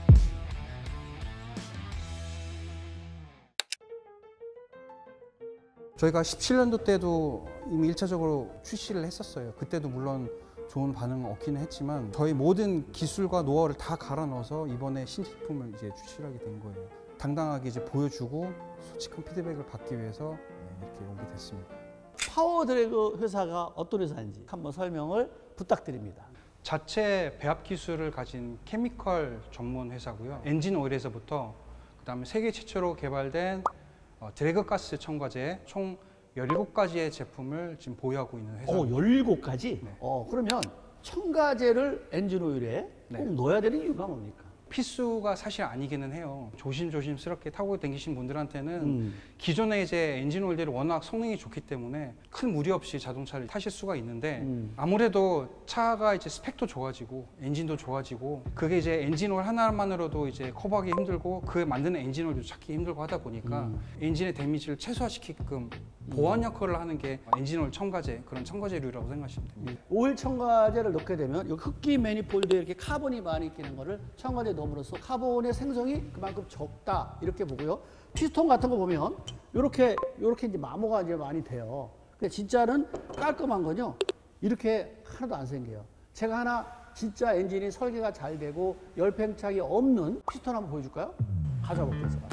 저희가 십칠 년도 때도 이미 일차적으로 출시를 했었어요. 그때도 물론 좋은 반응을 얻기는 했지만 저희 모든 기술과 노하우를 다 갈아 넣어서 이번에 신제품을 이제 출시를 하게 된 거예요. 당당하게 이제 보여주고 솔직한 피드백을 받기 위해서 이렇게 오게 됐습니다. 파워드래그 회사가 어떤 회사인지 한번 설명을 부탁드립니다. 자체 배합 기술을 가진 케미컬 전문 회사고요. 엔진 오일에서부터 그다음에 세계 최초로 개발된 어, 드래그 가스 첨가제 총 열일곱 가지의 제품을 지금 보유하고 있는 회사입니다. 어, 열일곱 가지? 네. 어, 그러면 첨가제를 엔진 오일에 네. 꼭 넣어야 되는 이유가 뭡니까? 필수가 사실 아니기는 해요. 조심조심스럽게 타고 다니신 분들한테는 음. 기존의 이제 엔진 오일들이 워낙 성능이 좋기 때문에 큰 무리 없이 자동차를 타실 수가 있는데 음. 아무래도 차가 이제 스펙도 좋아지고 엔진도 좋아지고 그게 이제 엔진 오일 하나만으로도 이제 커버하기 힘들고 그 만드는 엔진 오일도 찾기 힘들고 하다 보니까 음. 엔진의 데미지를 최소화시키게끔 보완 역할을 하는 게 엔진 오일 첨가제, 그런 첨가제류라고 생각하시면 됩니다. 오일 첨가제를 넣게 되면 여기 흡기 매니폴드에 이렇게 카본이 많이 끼는 거를 첨가제에 넣음으로써 카본의 생성이 그만큼 적다 이렇게 보고요. 피스톤 같은 거 보면 이렇게 이렇게 이제 마모가 이제 많이 돼요. 근데 진짜는 깔끔한 거죠. 이렇게 하나도 안 생겨요. 제가 하나 진짜 엔진이 설계가 잘 되고 열팽착이 없는 피스톤 한번 보여줄까요? 가져와 볼게요, 제가.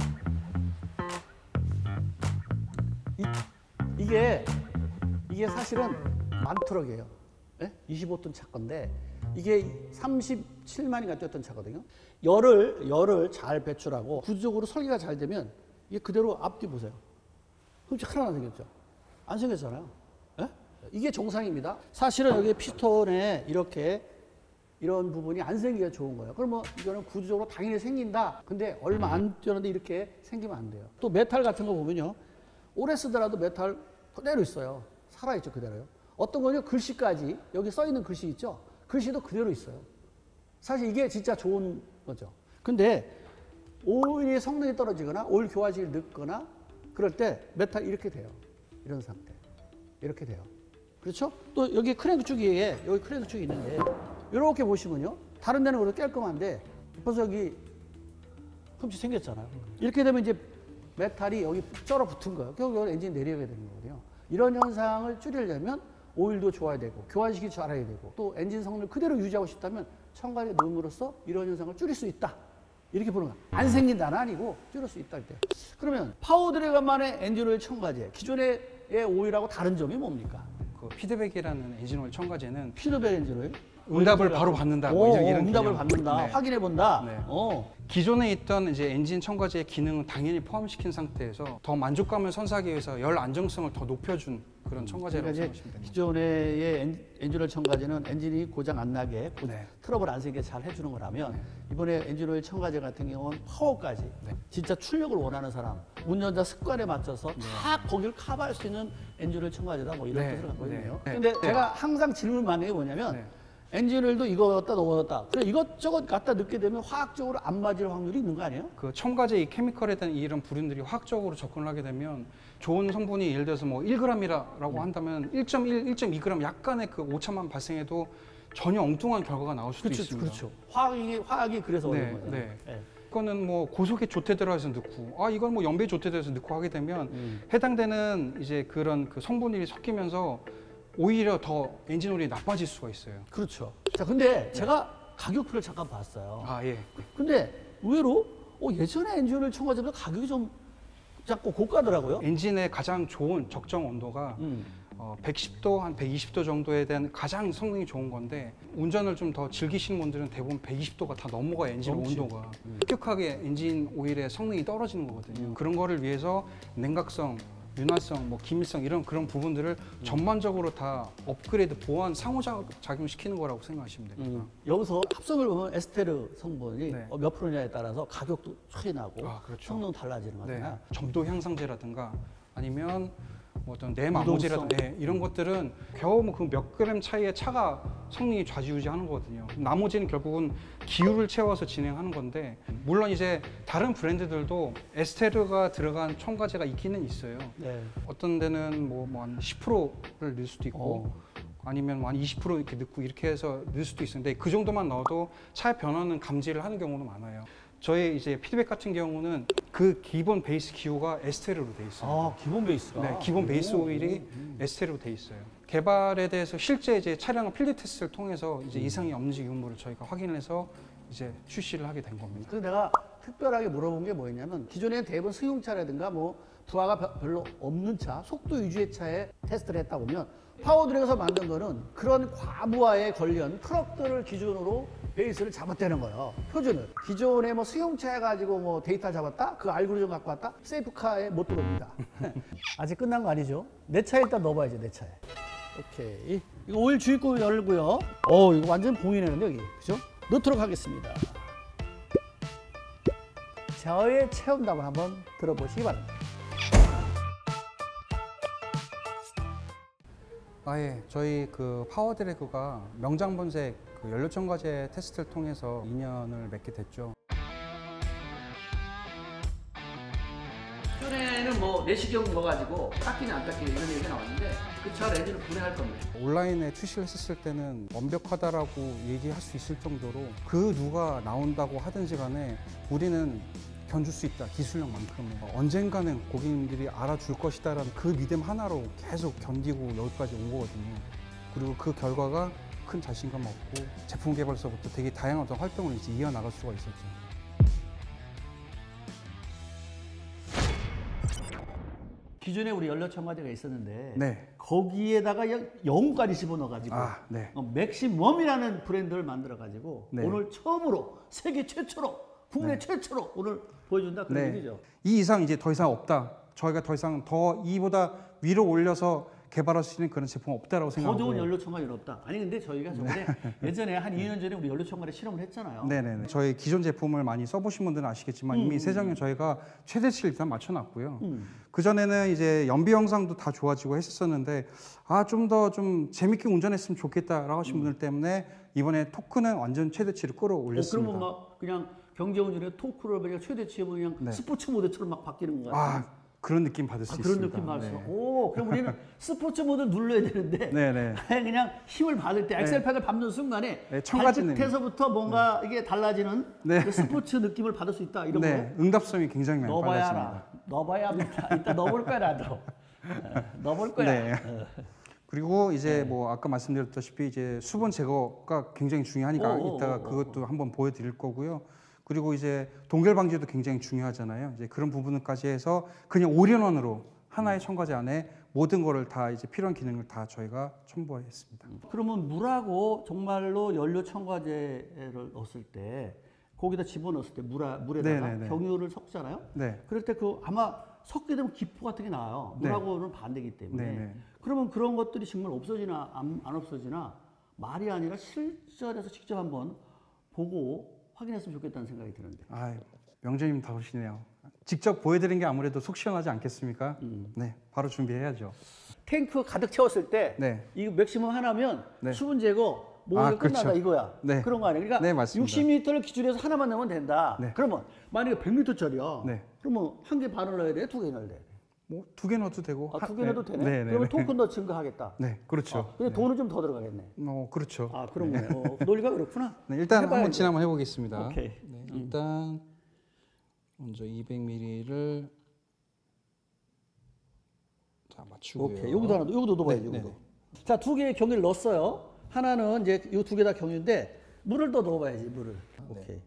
이, 이게 이게 사실은 만트럭이에요. 네? 이십오 톤 차 건데 이게 삼십칠만인가 뛰었던 차거든요. 열을 열을 잘 배출하고 구조적으로 설계가 잘 되면 이게 그대로 앞뒤 보세요. 흠집 하나 안 생겼죠? 안 생겼잖아요. 네? 이게 정상입니다. 사실은 여기 피스톤에 이렇게 이런 부분이 안 생기기가 좋은 거예요. 그러면 이거는 구조적으로 당연히 생긴다. 근데 얼마 안 뛰었는데 이렇게 생기면 안 돼요. 또 메탈 같은 거 보면요. 오래 쓰더라도 메탈 그대로 있어요. 살아있죠, 그대로요. 어떤 거냐, 글씨까지 여기 써 있는 글씨 있죠? 글씨도 그대로 있어요. 사실 이게 진짜 좋은 거죠. 근데 오일이 성능이 떨어지거나 오일 교환식을 넣거나 그럴 때 메탈 이렇게 돼요. 이런 상태. 이렇게 돼요. 그렇죠? 또 여기 크랭크 축이에 여기 크랭크 축이 있는데 이렇게 보시면요. 다른 데는 그래도 깔끔한데 벌써 여기 흠집 생겼잖아요. 이렇게 되면 이제 메탈이 여기 쩔어 붙은 거예요. 결국 엔진 내려야 되는 거거든요. 이런 현상을 줄이려면 오일도 좋아야 되고 교환식이 잘해야 되고 또 엔진 성능을 그대로 유지하고 싶다면 첨가제 넣음으로써 이런 현상을 줄일 수 있다. 이렇게 보는 거야. 안 생긴다는 아니고 줄일 수 있다 할 때. 그러면 파워드래그만의 엔진 오일 첨가제, 기존의 오일하고 다른 점이 뭡니까? 그 피드백이라는 엔진 오일 첨가제는 피드백 엔진 오일? 응답을 바로 받는다. 뭐 이런, 이런 응답을 개념. 받는다. 네. 확인해 본다. 네. 어. 기존에 있던 이제 엔진 첨가제의 기능은 당연히 포함시킨 상태에서 더 만족감을 선사하기 위해서 열 안정성을 더 높여준 그런 첨가제라고 그러니까 생각하시면 됩니다. 기존의 엔, 엔진오일 첨가제는 엔진이 고장 안 나게 네. 트러블 안 생기게 잘 해주는 거라면 네. 이번에 엔진오일 첨가제 같은 경우는 파워까지 네. 진짜 출력을 원하는 사람 운전자 습관에 맞춰서 네. 다 거기를 커버할 수 있는 엔진오일 첨가제다 뭐 이런 네. 뜻을 갖고 네. 있네요. 네. 근데 네. 제가 항상 질문 많은 게 뭐냐면 네. 엔진오일도 이거 넣었다 저거 넣었다 그래 이것저것 갖다 넣게 되면 화학적으로 안 맞을 확률이 있는 거 아니에요? 그 첨가제 이 케미컬에 대한 이런 불륜들이 화학적으로 접근을 하게 되면 좋은 성분이 예를 들어서 뭐 일 그램이라고 네. 한다면 일 점 일, 일 점 이 그램 약간의 그 오차만 발생해도 전혀 엉뚱한 결과가 나올 수도 그렇죠, 있습니다. 그렇죠. 화학이 화학이 그래서 네, 어려운 거예요. 네. 네. 거는 뭐 고속의 조태들어서 넣고, 아 이건 뭐 연배 조태들어서 넣고 하게 되면 음. 해당되는 이제 그런 그 성분들이 섞이면서 오히려 더 엔진 오일이 나빠질 수가 있어요. 그렇죠. 자, 근데 제가 가격표를 잠깐 봤어요. 아 예. 근데 의외로 어, 예전에 엔진 오일 첨가제보다 가격이 좀 작고 고가더라고요. 엔진의 가장 좋은 적정 온도가 음. 어, 백십 도, 한 백이십 도 정도에 대한 가장 성능이 좋은 건데 운전을 좀 더 즐기시는 분들은 대부분 백이십 도가 다 넘어가 엔진 그렇지. 온도가 음. 급격하게 엔진 오일의 성능이 떨어지는 거거든요. 음. 그런 거를 위해서 냉각성, 윤활성, 뭐 기밀성 이런 그런 부분들을 음. 전반적으로 다 업그레이드 보완 상호작용 시키는 거라고 생각하시면 됩니다. 음. 여기서 합성을 보면 에스테르 성분이 네. 몇 프로냐에 따라서 가격도 차이 나고 아, 그렇죠. 성능 달라지는 거잖아요. 네. 점도 향상제라든가 아니면 뭐 어떤 내마 유동성. 모재라든가 네, 이런 것들은 겨우 뭐 그 몇 그램 차이의 차가 성능이 좌지우지하는 거거든요. 나머지는 결국은 기후를 채워서 진행하는 건데 물론 이제 다른 브랜드들도 에스테르가 들어간 첨가제가 있기는 있어요. 네. 어떤 데는 뭐 한 십 퍼센트를 넣을 수도 있고 어. 아니면 한 이십 퍼센트 이렇게 넣고 이렇게 해서 넣을 수도 있는데 그 정도만 넣어도 차의 변화는 감지를 하는 경우도 많아요. 저희 이제 피드백 같은 경우는 그 기본 베이스 기호가 에스테르로 돼 있어요. 아, 기본 베이스가? 네, 기본 베이스 오, 오일이 오, 오. 에스테르로 돼 있어요. 개발에 대해서 실제 이제 차량 필드 테스트를 통해서 이제 음. 이상이 없는지 유무를 저희가 확인해서 이제 출시를 하게 된 겁니다. 그래서 내가 특별하게 물어본 게 뭐였냐면 기존에는 대부분 승용차라든가 뭐 부하가 벼- 별로 없는 차, 속도 위주의 차에 테스트를 했다 보면 파워드랙에서 만든 거는 그런 과부하에 걸린 트럭들을 기준으로 베이스를 잡았다는 거예요. 표준을. 기존에 뭐 승용차에 가지고 뭐 데이터 잡았다? 그 알고리즘 갖고 왔다? 세이프카에 못 들어옵니다. 아직 끝난 거 아니죠? 내 차에 일단 넣어봐야지, 내 차에. 오케이. 이거 오일 주입구 열고요. 어, 이거 완전 봉인했는데, 여기. 그죠? 넣도록 하겠습니다. 저의 체험담을 한번 들어보시기 바랍니다. 아, 예. 저희 그 파워드래그가 명장본색 그 연료 첨가제 테스트를 통해서 인연을 맺게 됐죠. 전에는 뭐 내시경 넣어가지고 닦이냐 안 닦이냐 이런 얘기가 나왔는데 그 차 엔진을 분해할 겁니다. 온라인에 출시를 했을 때는 완벽하다라고 얘기할 수 있을 정도로 그 누가 나온다고 하든지 간에 우리는 견줄 수 있다, 기술력만큼은. 언젠가는 고객님들이 알아줄 것이다라는 그 믿음 하나로 계속 견디고 여기까지 온 거거든요. 그리고 그 결과가 큰 자신감 얻고 제품 개발서부터 되게 다양한 어떤 활동을 이제 이어나갈 수가 있었죠. 기존에 우리 연료 첨가제가 있었는데 네. 거기에다가 영웅까지 집어넣어가지고 아, 네. 어, 맥시멈이라는 브랜드를 만들어가지고 네. 오늘 처음으로 세계 최초로 국내 네. 최초로 오늘 보여준다 그런 네. 얘기죠. 이 이상 이제 더 이상 없다. 저희가 더 이상 더 이보다 위로 올려서 개발할 수 있는 그런 제품은 없다라고 더 생각하고. 좋은 연료 첨가제는 없다. 아니 근데 저희가 저번에 예전에 한 이 년 전에 우리 연료 첨가제 실험을 했잖아요. 네네네. 저희 기존 제품을 많이 써보신 분들은 아시겠지만 음, 이미 음, 세정에 저희가 최대치를 일단 맞춰놨고요. 음. 그 전에는 이제 연비 영상도 다 좋아지고 했었는데 아 좀 더 좀 재밌게 운전했으면 좋겠다라고 하신 분들 때문에 이번에 토크는 완전 최대치를 어, 끌어올렸습니다. 그러면 막 그냥 경제 운전에 토크를 그냥 최대치에 그냥 네. 스포츠 모드처럼 막 바뀌는 거야. 아 그런 느낌 받을 수 아, 있습니다. 그런 느낌 받았어. 네. 오, 그럼 우리는 스포츠 모드 눌러야 되는데 네네. 그냥 힘을 받을 때 엑셀ped을 밟는 순간에 네, 첨가지는- 발끝에서부터 뭔가 이게 달라지는 네. 그 스포츠 느낌을 받을 수 있다 이런 네, 거. 응답성이 굉장히 많이 넣어봐야 빨라집니다. 알아. 넣어봐야 합니다. 이따 넣어볼 거야 나도. 어, 넣어볼 거야. 네. 어. 그리고 이제 뭐 아까 말씀드렸다시피 이제 수분 제거가 굉장히 중요하니까 오, 오, 이따가 오, 오, 그것도 한번 보여드릴 거고요. 그리고 이제 동결 방지도 굉장히 중요하잖아요. 이제 그런 부분까지 해서 그냥 올인원으로 하나의 첨가제 안에 모든 거를 다 이제 필요한 기능을 다 저희가 첨부했습니다. 그러면 물하고 정말로 연료 첨가제를 넣었을 때 거기다 집어넣었을 때 물아, 물에다가 네네네. 경유를 섞잖아요. 네. 그럴 때 그 아마 섞게 되면 기포 같은 게 나와요. 네. 물하고는 반대기 때문에. 네네. 그러면 그런 것들이 정말 없어지나 안, 안 없어지나 말이 아니라 실전에서 직접 한번 보고 확인했으면 좋겠다는 생각이 드는데. 아, 명재님 다우시네요. 직접 보여드린 게 아무래도 속 시원하지 않겠습니까? 음. 네, 바로 준비해야죠. 탱크 가득 채웠을 때 네. 이 맥시멈 하나면 네. 수분 제거 모든 아, 게 끝나다 그렇죠. 이거야. 네. 그런 거 아니에요? 그러니까 네, 맞습니다. 육십 리터를 기준해서 하나만 넣으면 된다. 네. 그러면 만약에 백 리터짜리야. 네. 그러면 한 개 반을 넣어야 돼? 두 개 넣어야 돼? 뭐 두 개 넣어도 되고. 아, 두 개 하- 넣어도 되네? 네, 네, 그러면 네. 토큰 더 증가하겠다. 네, 그렇죠. 아, 근데 돈은 좀 더 들어가겠네. 어, 그렇죠. 아, 그런 거네. 어, 논리가 그렇구나. 네, 일단 해봐야죠. 한번 진행을 해보겠습니다. 오케이. 네, 일단 먼저 이백 밀리리터를 자 맞추고요. 오케이. 여기도 하나, 여기도 넣어봐야지. 네, 여기도. 네, 자, 두 개의 경유를 넣었어요. 하나는 이제 이 두 개 다 경유인데 물을 또 넣어봐야지. 물을. 오케이.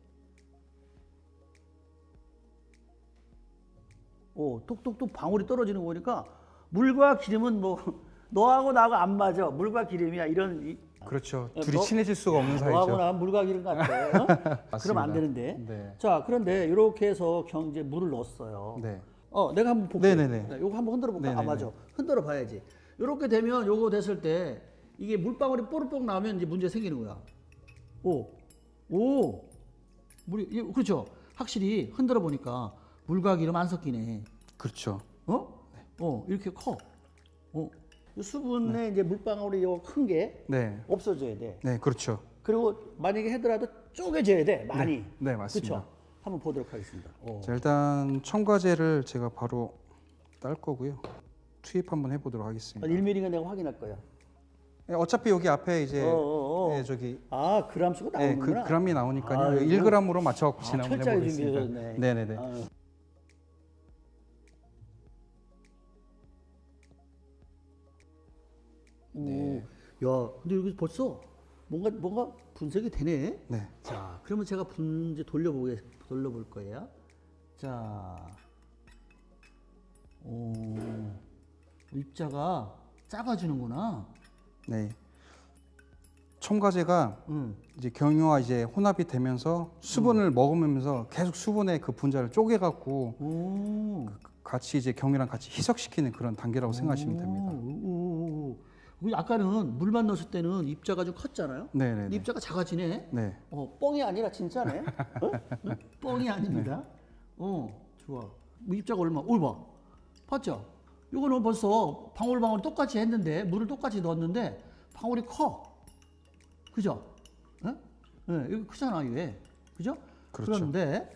오, 톡톡톡 방울이 떨어지는 거 보니까 물과 기름은 뭐 너하고 나하고 안 맞아. 물과 기름이야. 이런. 이, 그렇죠. 어, 둘이 너, 친해질 수가 없는 사이죠. 너하고 나는 물과 기름 같아. 어? 그러면 안 되는데. 네. 자, 그런데 이렇게 해서 경 이제 물을 넣었어요. 네. 어, 내가 한번 볼게. 네네네. 네, 요거 한번 흔들어 볼까? 아, 네네네. 맞아. 흔들어 봐야지. 이렇게 되면 요거 됐을 때 이게 물방울이 뽀록뽀록 나오면 이제 문제 생기는 거야. 오, 오, 물이 이게 그렇죠. 확실히 흔들어 보니까 물과 기름 안 섞이네. 그렇죠. 어? 어, 이렇게 커. 어, 이 수분에 이제 물방울이 요 큰 게 네. 없어져야 돼. 네, 그렇죠. 그리고 만약에 해더라도 쪼개져야 돼. 많이. 네, 네, 맞습니다. 그렇죠. 한번 보도록 하겠습니다. 어. 자, 일단 첨가제를 제가 바로 딸 거고요. 투입 한번 해보도록 하겠습니다. 일 밀리미터가 내가 확인할 거야. 네, 어차피 여기 앞에 이제 어, 어, 어. 네, 저기 아, 그람 수가 네, 나오는구나. 그 그람이 나오니까요. 아, 일 그램으로 맞춰 갖고 아, 진행을 철저하게 해보겠습니다. 준비해줬네. 네, 네, 네. 아유. 네. 야, 근데 여기 벌써 뭔가 뭔가 분석이 되네. 네. 자, 그러면 제가 분 이제 돌려보게 돌려볼 거예요. 자, 오, 입자가 작아지는구나. 네. 첨가제가 음. 이제 경유와 이제 혼합이 되면서 수분을 먹으면서 계속 수분의 그 분자를 쪼개 갖고 오. 같이 이제 경유랑 같이 희석시키는 그런 단계라고 생각하시면 됩니다. 오, 오. 아까는 물만 넣었을 때는 입자가 좀 컸잖아요. 네, 네. 근데 입자가 작아지네. 네. 어, 뻥이 아니라 진짜네. 어? 응? 뻥이 아닙니다. 어, 좋아. 뭐 입자가 얼마? 올 봐. 봤죠? 이거는 벌써 방울방울 똑같이 했는데 물을 똑같이 넣었는데 방울이 커. 그죠? 예? 네, 이거 크잖아 이게. 그죠? 그렇죠. 그런데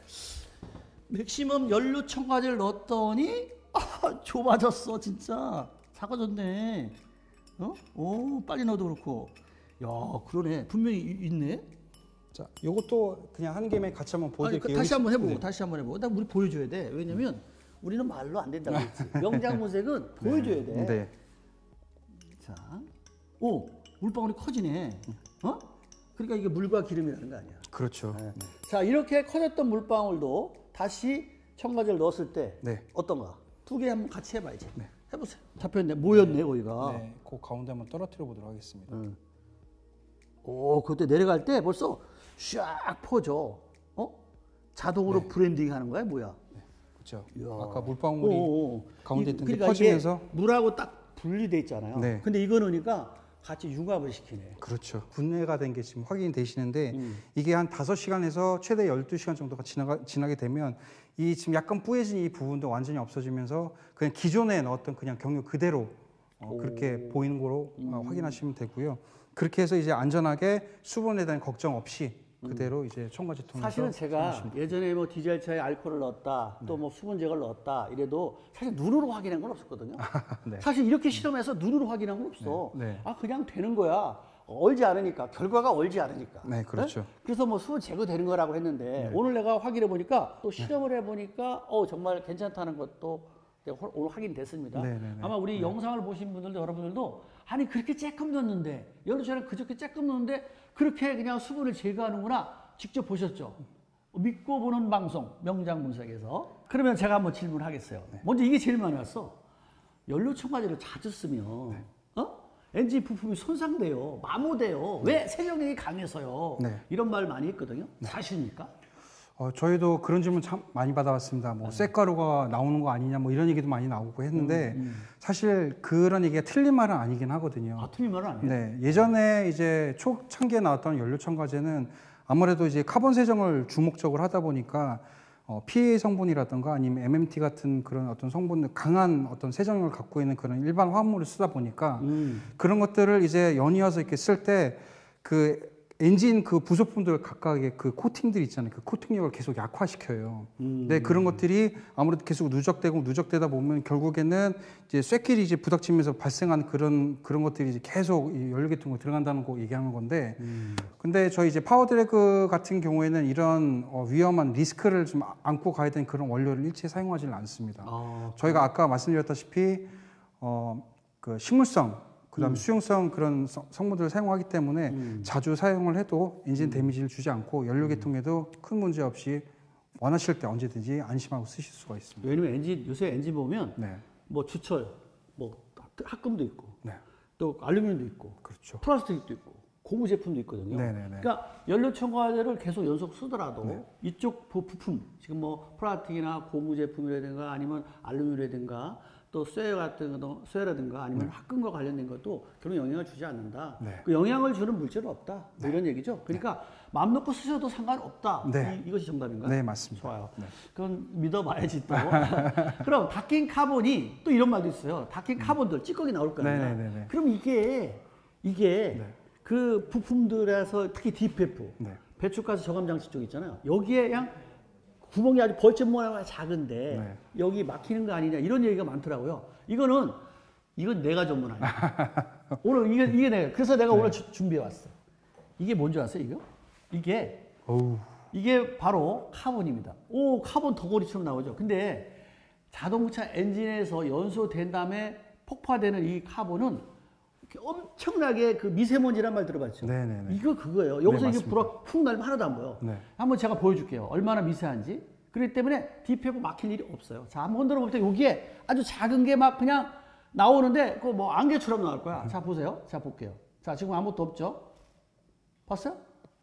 맥시멈 연료 첨가제를 넣었더니 아, 좁아졌어 진짜. 작아졌네. 어? 오, 빨리 넣어도 그렇고. 야, 그러네. 분명히 이- 있네. 자, 요것도 그냥 한 개에 같이 한번 아니, 보여드릴게요. 그, 다시 한번 해보고, 네. 다시 한번 해보고. 나 우리 보여줘야 돼. 왜냐면 우리는 말로 안 된다고 했지. 명장무색은 보여줘야 돼. 네. 자, 오, 물방울이 커지네. 어? 그러니까 이게 물과 기름이라는 거 아니야. 그렇죠. 네. 자, 이렇게 커졌던 물방울도 다시 첨가제를 넣었을 때 네. 어떤가? 두 개 한번 같이 해봐야지. 네. 해보세요. 잡혔네. 모였네, 거기가. 네, 그 가운데 한번 떨어뜨려 보도록 하겠습니다. 응. 오, 그때 내려갈 때 벌써 샥 퍼져. 어? 자동으로 네. 브랜딩 하는 거야, 뭐야? 그렇죠. 이야. 아까 물방울이 오오오. 가운데 이- 있던 게 그러니까 퍼지면서 이게 물하고 딱 분리돼 있잖아요. 네. 근데 이거 넣으니까 같이 융합을 시키네. 그렇죠. 분해가 된 게 지금 확인이 되시는데 음. 이게 한 다섯 시간에서 최대 열두 시간 정도가 지나가, 지나게 되면 이 지금 약간 뿌얘진 이 부분도 완전히 없어지면서 그냥 기존에 넣었던 그냥 경유 그대로 어, 그렇게 보이는 거로 음. 어, 확인하시면 되고요. 그렇게 해서 이제 안전하게 수분에 대한 걱정 없이 그대로 이제 첨가제 통해서 사실은 제가 사용하시면 돼요. 예전에 뭐 디젤 차에 알코올을 넣었다, 또 뭐 수분제를 넣었다 이래도 사실 눈으로 확인한 건 없었거든요. 네. 사실 이렇게 실험해서 눈으로 확인한 건 없어. 네, 네. 아 그냥 되는 거야. 얼지 않으니까 결과가 얼지 않으니까. 네, 그렇죠. 그래서 뭐 수분 제거되는 거라고 했는데 오늘 내가 확인해 보니까 또 실험을 해 보니까 어 정말 괜찮다는 것도 내가 홀- 오늘 확인됐습니다. 네, 네, 네. 아마 우리 영상을 보신 분들도 여러분들도 아니 그렇게 쬐끔 넣었는데 연료차는 그저께 쬐끔 넣었는데 그렇게 그냥 수분을 제거하는구나 직접 보셨죠? 믿고 보는 방송 명장분석에서. 그러면 제가 한번 질문하겠어요. 먼저 이게 제일 많이 왔어. 연료 첨가제를 자주 쓰면 어? 엔진 부품이 손상돼요. 마모돼요. 왜? 세정력이 강해서요. 네. 이런 말 많이 했거든요. 사실입니까? 어, 저희도 그런 질문 참 많이 받아왔습니다. 뭐 쇳가루가 나오는 거 아니냐 뭐 이런 얘기도 많이 나오고 했는데 음, 음. 사실 그런 얘기가 틀린 말은 아니긴 하거든요. 아, 틀린 말은 아니에요? 네, 예전에 이제 초창기에 나왔던 연료 첨가제는 아무래도 이제 카본 세정을 주목적으로 하다 보니까 어, 피에이 성분이라든가 아니면 엠엠티 같은 그런 어떤 성분들 강한 어떤 세정력을 갖고 있는 그런 일반 화합물을 쓰다 보니까 음. 그런 것들을 이제 연이어서 이렇게 쓸 때 그 엔진 그 부속품들 각각의 그 코팅들 있잖아요. 그 코팅력을 계속 약화시켜요. 음. 네, 그런 것들이 아무래도 계속 누적되고 누적되다 보면 결국에는 이제 쇳길이 이제 부닥치면서 발생하는 그런 그런 것들이 이제 계속 이 연료 계통으로 들어간다는 거 얘기하는 건데, 음. 근데 저희 이제 파워드래그 같은 경우에는 이런 어, 위험한 리스크를 좀 안고 가야 되는 그런 원료를 일체 사용하지는 않습니다. 아, 저희가 아까 말씀드렸다시피 어, 그 식물성 그다음 음. 수용성 그런 성, 성분들을 사용하기 때문에 음. 자주 사용을 해도 엔진 데미지를 주지 않고 연료 계통에도 큰 문제 없이 원하실 때 언제든지 안심하고 쓰실 수가 있습니다. 왜냐면 엔진 요새 엔진 보면 네. 뭐 주철, 뭐 합금도 있고, 네. 또 알루미늄도 있고, 그렇죠. 플라스틱도 있고, 고무 제품도 있거든요. 네네네. 그러니까 연료 첨가제를 계속 연속 쓰더라도 네. 이쪽 부- 부품, 지금 뭐 플라스틱이나 고무 제품이라든가 아니면 알루미늄이라든가 또 쇠 같은 거, 쇠라든가 아니면 네. 합금과 관련된 것도 그런 영향을 주지 않는다. 네. 그 영향을 주는 물질은 없다. 뭐 이런 얘기죠. 그러니까 마음 놓고 쓰셔도 상관없다. 네. 이, 이것이 정답인가요? 네, 맞습니다. 좋아요. 네. 그건 믿어봐야지 또. 그럼 다킨 카본이 또 이런 말도 있어요. 다킨 카본들 찌꺼기 나올 거 아니야. 네네네네. 그럼 이게 이게 네. 그 부품들에서 특히 디피에프 네. 배출가스 저감 장치 쪽 있잖아요. 여기에 그냥 구멍이 아주 벌집 모양이 작은데 네. 여기 막히는 거 아니냐 이런 얘기가 많더라고요. 이거는 이건 내가 전문 아니야. 오늘 이게 이게 내가 그래서 내가 네. 오늘 주, 준비해 왔어. 이게 뭔지 아세요? 이거? 이게 어우. 이게 바로 카본입니다. 오, 카본 덩어리처럼 나오죠. 근데 자동차 엔진에서 연소된 다음에 폭파되는 이 카본은 이렇게 엄청나게 그 미세먼지란 말 들어봤죠? 네네네. 이거 그거예요. 여기서 네, 이게 맞습니다. 불어 푹 날면 하나도 안 보여. 네. 한번 제가 보여줄게요. 얼마나 미세한지. 그렇기 때문에 디피에프 막힐 일이 없어요. 자, 한번 흔들어 볼때 여기에 아주 작은 게 막 그냥 나오는데 그 뭐 안개처럼 나올 거야. 자, 보세요. 자, 볼게요. 자, 지금 아무것도 없죠? 봤어요?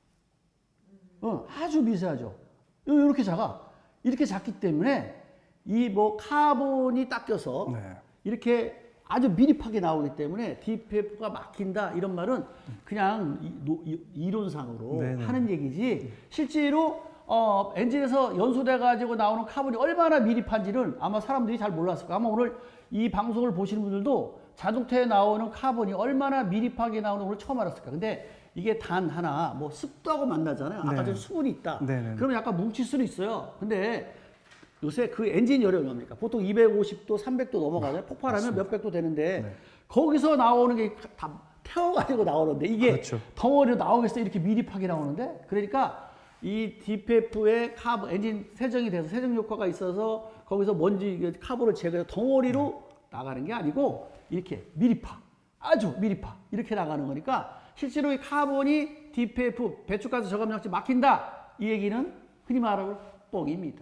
어, 아주 미세하죠. 이렇게 작아. 이렇게 작기 때문에 이 뭐 카본이 닦여서 네. 이렇게 아주 미립하게 나오기 때문에 디피에프가 막힌다 이런 말은 그냥 이, 노, 이, 이론상으로 네네. 하는 얘기지 실제로 어, 엔진에서 연소돼 가지고 나오는 카본이 얼마나 미립한지는 아마 사람들이 잘 몰랐을 거예요. 아마 오늘 이 방송을 보시는 분들도 자동차에 나오는 카본이 얼마나 미립하게 나오는 걸 처음 알았을 거예요. 근데 이게 단 하나 뭐 습도하고 만나잖아요. 아까 네. 전에 수분이 있다. 네네. 그러면 약간 뭉칠 수도 있어요. 근데 요새 그 엔진 열이 얼마입니까? 보통 이백오십 도, 삼백 도 넘어가잖아요. 폭발하면 몇백 도 되는데 네. 거기서 나오는 게 다 태워가지고 나오는데 이게 그렇죠. 덩어리로 나오겠어요? 이렇게 미립하게 나오는데 그러니까 이 디피에프의 카본 엔진 세정이 돼서 세정 효과가 있어서 거기서 먼지 카본을 제거해서 덩어리로 나가는 게 아니고 이렇게 미립화, 아주 미립화 이렇게 나가는 거니까 실제로 이 카본이 디피에프 배출가스 저감 장치 막힌다 이 얘기는 흔히 말하는 뻥입니다.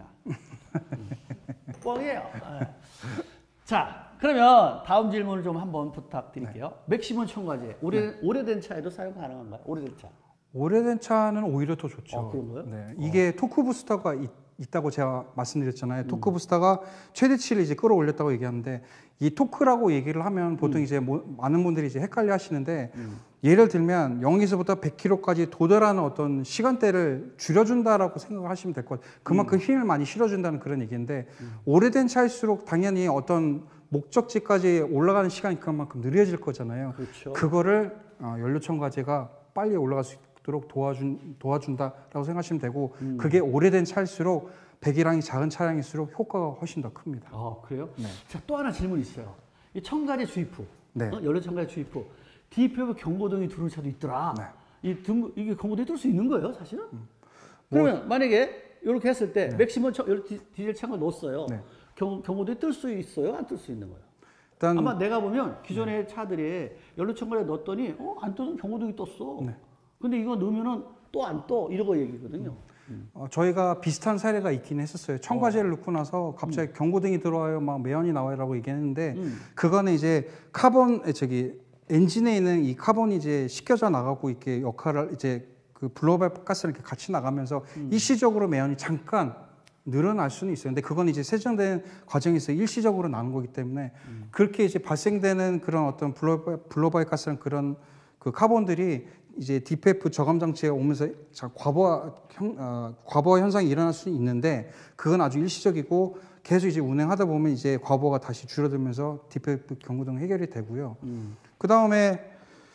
뻥이에요. 네. 자, 그러면 다음 질문을 좀 한번 부탁드릴게요. 네. 맥시멈 첨가제 오래 오래된 차에도 사용 가능한가요? 오래된 차. 오래된 차는 오히려 더 좋죠. 아, 그런가요? 네. 이게 토크 부스터가 있, 있다고 제가 말씀드렸잖아요. 토크 부스터가 최대치를 이제 끌어올렸다고 얘기하는데 이 토크라고 얘기를 하면 보통 음. 이제 뭐, 많은 분들이 이제 헷갈려 하시는데 음. 예를 들면 영에서부터 백 킬로미터까지 도달하는 어떤 시간대를 줄여준다라고 생각을 하시면 될 것 같아요. 그만큼 힘을 많이 실어준다는 그런 얘기인데 오래된 차일수록 당연히 어떤 목적지까지 올라가는 시간이 그만큼 느려질 거잖아요. 그렇죠. 그거를 어, 연료 첨가제가 빨리 올라갈 수 있도록 도와준, 도와준다라고 생각하시면 되고 음. 그게 오래된 차일수록 배기량이 작은 차량일수록 효과가 훨씬 더 큽니다. 아, 그래요? 네. 자, 또 하나 질문이 있어요. 이 첨가제 주입 후, 네. 어? 연료 첨가제 주입 후 디피에프 경고등이 들어온 차도 있더라. 네. 이 등, 이게 경고등이 뜰 수 있는 거예요, 사실은? 뭐 그러면 만약에 이렇게 했을 때 네. 맥시멈 첨, 디- 디젤 창을 넣었어요. 네. 경, 경고등이 뜰 수 있어요? 안 뜰 수 있는 거예요? 일단 아마 내가 보면 기존의 차들이 연료 첨가제 넣었더니 어, 안 뜨는 경고등이 떴어. 네. 근데 이거 넣으면은 또 안 떠. 이러고 얘기거든요. 어, 저희가 비슷한 사례가 있긴 했었어요. 첨가제를 넣고 나서 갑자기 경고등이 들어와요, 막 매연이 나와요라고 얘기했는데 음. 그거는 이제 카본 에, 저기 엔진에 있는 이 카본이 이제 씻겨져 나가고 이렇게 역할을 이제 그 블로바이어 가스랑 이렇게 같이 나가면서 음. 일시적으로 매연이 잠깐 늘어날 수는 있어요. 근데 그건 이제 세정되는 과정에서 일시적으로 나는 거기 때문에 음. 그렇게 이제 발생되는 그런 어떤 블로바이어, 블로바이어 가스랑 그런 그 카본들이 이제 디피에프 저감 장치에 오면서 자, 과부하, 형, 어, 과부하 현상이 일어날 수 있는데 그건 아주 일시적이고 계속 이제 운행하다 보면 이제 과부하가 다시 줄어들면서 디피에프 경고등 해결이 되고요. 음. 그 다음에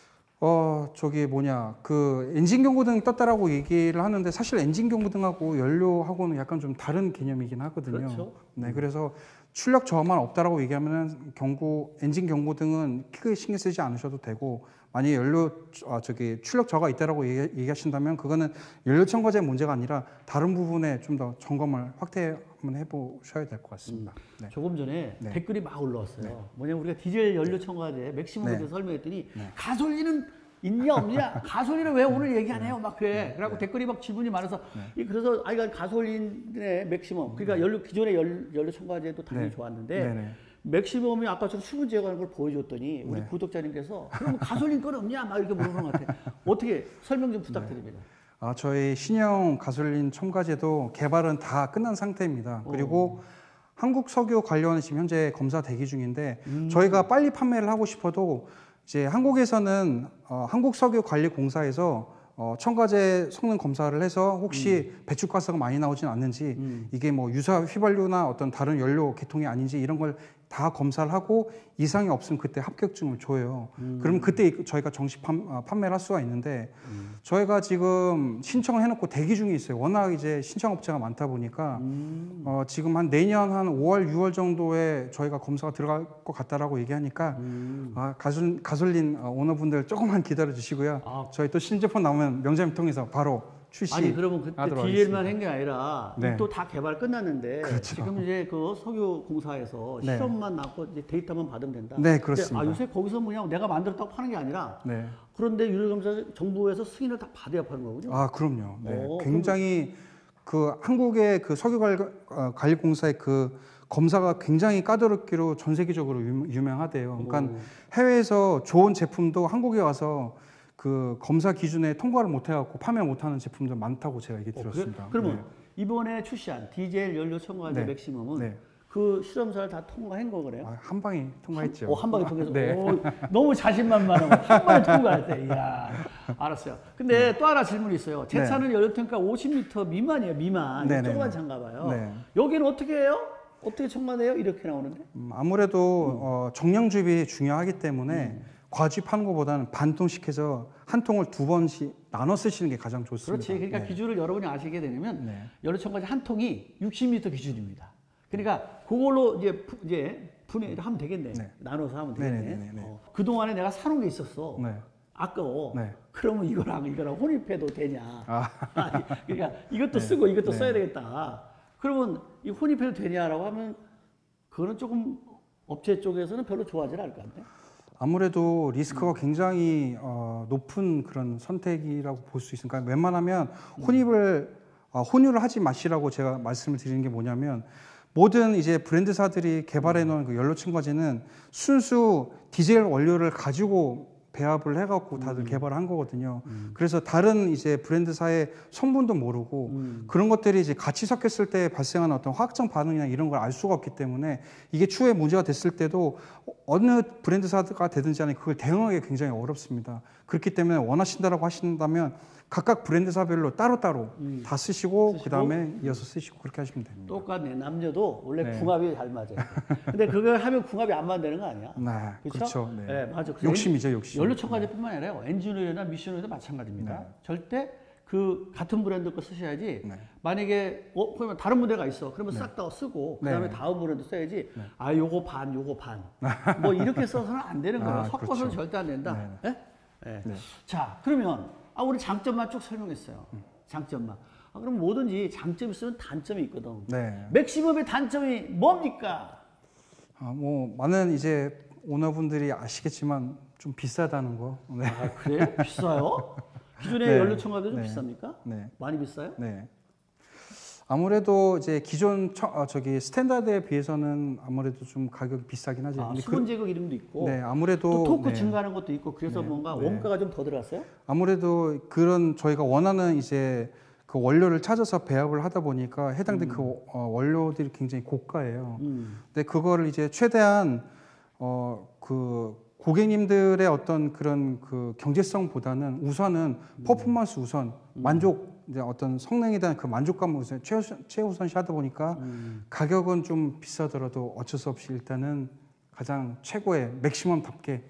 어 저기 뭐냐 그 엔진 경고등 떴다라고 얘기를 하는데 사실 엔진 경고등하고 연료하고는 약간 좀 다른 개념이긴 하거든요. 그렇죠. 네, 그래서 출력 저하만 없다라고 얘기하면은 경고 엔진 경고등은 크게 신경 쓰지 않으셔도 되고 만약에 연료 아, 저기 출력 저하가 있다라고 얘기, 얘기하신다면 그거는 연료 첨가제 문제가 아니라 다른 부분에 좀 더 점검을 확대 한번 해보셔야 될 것 같습니다. 음, 네. 조금 전에 네. 댓글이 막 올라왔어요. 네. 뭐냐면 우리가 디젤 연료 첨가제 맥시멈에 네. 대해서 설명했더니 네. 가솔린은 있냐 없냐? 가솔린은 왜 오늘 얘기 안 해요? 막 그래. 그래갖고 댓글이 막 질문이 많아서 이 그래서 아이가 가솔린의 맥시멈 그러니까 연료 기존의 연, 연료 첨가제도 당연히 네. 좋았는데 네, 네. 맥시멈이 아까처럼 수분 제거하는 걸 보여줬더니 우리 네. 구독자님께서 그럼 가솔린 건 없냐? 막 이렇게 물어보는 것 같아요. 어떻게 설명 좀 부탁드립니다. 아, 저희 신형 가솔린 첨가제도 개발은 다 끝난 상태입니다. 그리고 한국 석유 관련 지금 현재 검사 대기 중인데 음. 저희가 빨리 판매를 하고 싶어도 이제 한국에서는 어, 한국석유관리공사에서 어, 첨가제 성능 검사를 해서 혹시 음. 배출가스가 많이 나오진 않는지 음. 이게 뭐 유사 휘발유나 어떤 다른 연료 계통이 아닌지 이런 걸 다 검사를 하고 이상이 없으면 그때 합격증을 줘요. 음. 그럼 그때 저희가 정식 판, 어, 판매를 할 수가 있는데 음. 저희가 지금 신청을 해놓고 대기 중에 있어요. 워낙 이제 신청업체가 많다 보니까 음. 어, 지금 한 내년 한 오월, 유월 정도에 저희가 검사가 들어갈 것 같다라고 얘기하니까 음. 아, 가솔, 가솔린 오너분들 조금만 기다려 주시고요. 아. 저희 또 신제품 나오면 명장님 통해서 바로 출시. 아니 그러면 그때 디젤만 한 게 아니라 네. 또 다 개발 끝났는데 그렇죠. 지금 이제 그 석유공사에서 네. 실험만 낳고 이제 데이터만 받으면 된다. 네, 그렇습니다. 아 요새 거기서 그냥 내가 만들었다고 파는 게 아니라 네. 그런데 유료검사 정부에서 승인을 다 받아야 파는 거군요. 아 그럼요. 네. 오, 굉장히 그 한국의 그 석유관리공사의 그 검사가 굉장히 까다롭기로 전 세계적으로 유명하대요. 그러니까 오. 해외에서 좋은 제품도 한국에 와서 그 검사 기준에 통과를 못 해갖고 판매 못하는 제품도 많다고 제가 얘기 들었습니다. 어, 그래? 그러면 네. 이번에 출시한 디젤 연료 첨가제 네. 맥시멈은 네. 그 실험사를 다 통과한 거 그래요? 아, 한 방에 통과했죠. 한, 어, 한 방에 통과해서 네. 오, 너무 자신만만하고 한 방에 통과했대. 이야, 알았어요. 근데 네. 또 하나 질문이 있어요. 제 차는 네. 연료 탱크가 오십 리터 미만이에요. 미만. 네, 조그만 네, 차인가 봐요. 네. 여기는 어떻게 해요? 어떻게 첨가돼요? 이렇게 나오는데? 음, 아무래도 음. 어, 정량 주입이 중요하기 때문에 음. 과주입하는 것보다는 반통씩해서 한 통을 두 번씩 나눠 쓰시는 게 가장 좋습니다. 그렇지. 그러니까 네. 기준을 여러분이 아시게 되면 네. 연료 첨가제 한 통이 육십 리터 기준입니다. 그러니까 그걸로 이제 부, 이제 분해를 하면 되겠네. 네. 나눠서 하면 되겠네. 네, 네, 네, 네. 어. 그 동안에 내가 사놓은 게 있었어. 네. 아까워. 네. 그러면 이거랑 이거랑 혼입해도 되냐? 아. 아니, 그러니까 이것도 네. 쓰고 이것도 네. 써야 되겠다. 그러면 이 혼입해도 되냐라고 하면 그거는 조금 업체 쪽에서는 별로 좋아하지 않을 것 같네. 아무래도 리스크가 굉장히 어, 높은 그런 선택이라고 볼 수 있으니까 웬만하면 혼입을 어, 혼유를 하지 마시라고 제가 말씀을 드리는 게 뭐냐면 모든 이제 브랜드사들이 개발해 놓은 그 연료 첨가제는 순수 디젤 원료를 가지고 배합을 해갖고 다들 음. 개발을 한 거거든요. 음. 그래서 다른 이제 브랜드사의 성분도 모르고 음. 그런 것들이 이제 같이 섞였을 때 발생하는 어떤 화학적 반응이나 이런 걸 알 수가 없기 때문에 이게 추후에 문제가 됐을 때도 어느 브랜드사가 되든지 간에 그걸 대응하기 굉장히 어렵습니다. 그렇기 때문에 원하신다라고 하신다면 각각 브랜드사별로 따로따로 음. 다 쓰시고, 쓰시고 그다음에 이어서 쓰시고 그렇게 하시면 됩니다. 똑같네. 남녀도 원래 네. 궁합이 잘 맞아요. 근데 그걸 하면 궁합이 안 맞는 거 아니야? 네, 그렇죠? 그렇죠. 네. 네, 맞아. 욕심이죠, 욕심. 연료 첨가제뿐만 아니라 엔진오일이나 미션오일도 마찬가지입니다. 네. 절대 그 같은 브랜드 거 쓰셔야지. 네. 만약에 어 그러면 다른 모델가 있어. 그러면 네. 싹 다 쓰고 그다음에 네. 다음 브랜드 써야지. 네. 아 요거 반, 요거 반. 뭐 이렇게 써서는 안 되는 거예요. 아, 섞어서는 그렇죠. 절대 안 된다. 네. 네? 네. 네. 자, 그러면 아 우리 장점만 쭉 설명했어요. 음. 장점만. 아, 그럼 뭐든지 장점이 있으면 단점이 있거든. 네. 맥시멈의 단점이 뭡니까? 아, 뭐 많은 이제 오너분들이 아시겠지만 좀 비싸다는 거. 네. 아, 그래요? 비싸요? 기존의 네. 연료 첨가도 좀 네. 비쌉니까? 네. 많이 비싸요? 네. 아무래도 이제 기존 처, 어, 저기 스탠다드에 비해서는 아무래도 좀 가격이 비싸긴 하죠. 아, 수분 제거 기능도 있고. 네, 아무래도 또 토크 네. 증가하는 것도 있고 그래서 네. 뭔가 네. 원가가 좀 더 들어갔어요? 아무래도 그런 저희가 원하는 이제 그 원료를 찾아서 배합을 하다 보니까 해당된 음. 그 어, 원료들이 굉장히 고가예요. 음. 근데 그거를 이제 최대한 어, 그 고객님들의 어떤 그런 그 경제성보다는 우선은 음. 퍼포먼스 우선 음. 만족 이제 어떤 성능에 대한 그 만족감을 우선 최우선, 최우선시 하다 보니까 음. 가격은 좀 비싸더라도 어쩔 수 없이 일단은 가장 최고의 맥시멈답게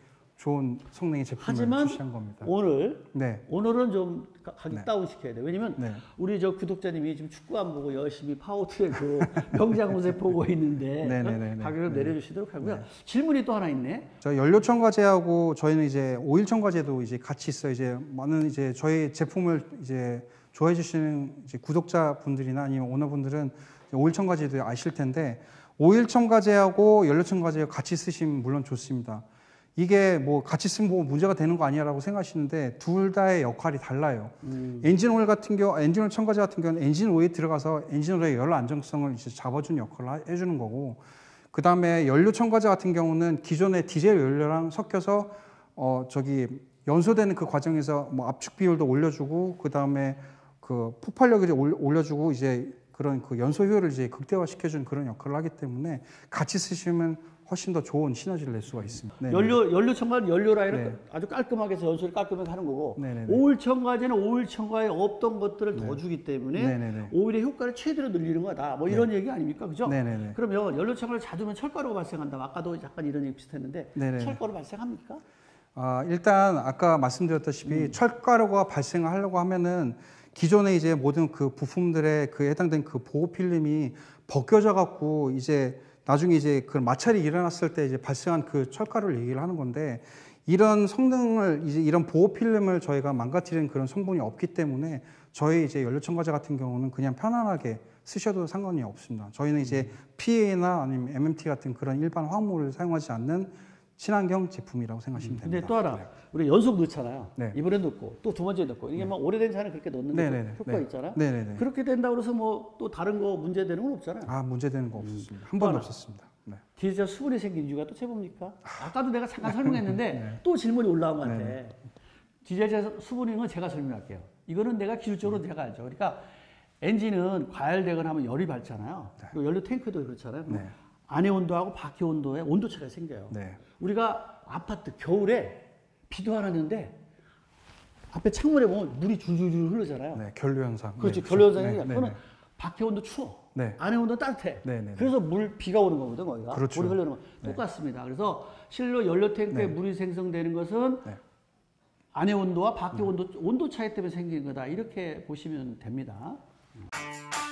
좋은 성능의 제품을 하지만 출시한 겁니다. 오늘 네. 오늘은 좀 가- 가격 네. 다운 시켜야 돼. 왜냐면 네. 우리 저 구독자님이 지금 축구 안 보고 열심히 파워트랙으로 명장훈세 보고 있는데 네, 네, 네, 네. 가격을 네. 내려주시도록 하고요. 질문이 또 하나 있네. 저 연료 첨가제하고 저희는 이제 오일 첨가제도 이제 같이 있어요. 이제 많은 이제 저희 제품을 이제 좋아해 주시는 이제 구독자분들이나 아니면 오너분들은 오일 첨가제도 아실 텐데 오일 첨가제하고 연료 첨가제 같이 쓰시면 물론 좋습니다. 이게 뭐 같이 쓰면 뭐 문제가 되는 거 아니야라고 생각하시는데 둘 다의 역할이 달라요. 음. 엔진 오일 같은 경우, 엔진 오일 첨가제 같은 경우는 엔진 오일에 들어가서 엔진 오일의 열 안정성을 이제 잡아주는 역할을 해주는 거고, 그 다음에 연료 첨가제 같은 경우는 기존의 디젤 연료랑 섞여서 어 저기 연소되는 그 과정에서 뭐 압축 비율도 올려주고, 그 다음에 그 폭발력을 이제 올려주고 이제 그런 그 연소 효율을 이제 극대화시켜주는 그런 역할을 하기 때문에 같이 쓰시면 훨씬 더 좋은 시너지를 낼 수가 있습니다. 네네. 연료 연료 첨가는 연료 라인을 네. 아주 깔끔하게 해서 연소를 깔끔하게 하는 거고, 네네네. 오일 첨가제는 오일 첨가에 없던 것들을 더 네. 주기 때문에 네네네. 오일의 효과를 최대로 늘리는 거다. 뭐 이런 네. 얘기 아닙니까, 그죠? 네네네. 그러면 연료 첨가를 자주면 철가루가 발생한다. 아까도 약간 이런 얘기 비슷했는데 네네. 철가루 발생합니까? 아, 일단 아까 말씀드렸다시피 음. 철가루가 발생하려고 하면은 기존에 이제 모든 그 부품들의 그 해당된 그 보호 필름이 벗겨져 갖고 이제 나중에 이제 그 마찰이 일어났을 때 이제 발생한 그 철가루를 얘기를 하는 건데, 이런 성능을 이제 이런 보호 필름을 저희가 망가뜨리는 그런 성분이 없기 때문에 저희 이제 연료 첨가제 같은 경우는 그냥 편안하게 쓰셔도 상관이 없습니다. 저희는 이제 피에이나 아니면 엠엠티 같은 그런 일반 화학물을 사용하지 않는 친환경 제품이라고 생각하시면 됩니다. 근데 또 하나, 우리 연속 넣잖아요. 네. 이번에 넣고 또 두 번째 넣고, 이게 뭐 오래된 차는 그렇게 넣는 게 네네네. 효과가 네. 있잖아. 네네네. 그렇게 된다고 해서 뭐 또 다른 거 문제되는 건 없잖아요. 아, 문제되는 거 없었습니다. 한 또 번도 하나. 없었습니다. 네. 디젤 수분이 생긴 이유가 또 제뭡니까? 아까도 내가 잠깐 설명했는데 네. 또 질문이 올라온 것 같아. 네네. 디젤 수분인 건 제가 설명할게요. 이거는 내가 기술적으로 제가 알죠. 그러니까 엔진은 과열되거나 하면 열이 밝잖아요. 그리고 연료 탱크도 그렇잖아요. 네. 안의 온도하고 밖의 온도에 온도 차가 생겨요. 네. 우리가 아파트 겨울에 비도 안 왔는데 앞에 창문에 보면 물이 줄줄줄 흐르잖아요. 네, 결로 현상. 그렇죠. 네, 결로 현상이 네, 생겨요. 네, 그거는 네. 밖의 온도 추워. 네. 안의 온도 따뜻해. 네, 네, 네. 그래서 물 비가 오는 거거든, 거기가. 그렇죠. 물이 흐르는 거. 네. 똑같습니다. 그래서 실로 연료 탱크에 네. 물이 생성되는 것은 네. 안의 온도와 밖의 온도 온도 차이 때문에 생기는 거다. 이렇게 보시면 됩니다.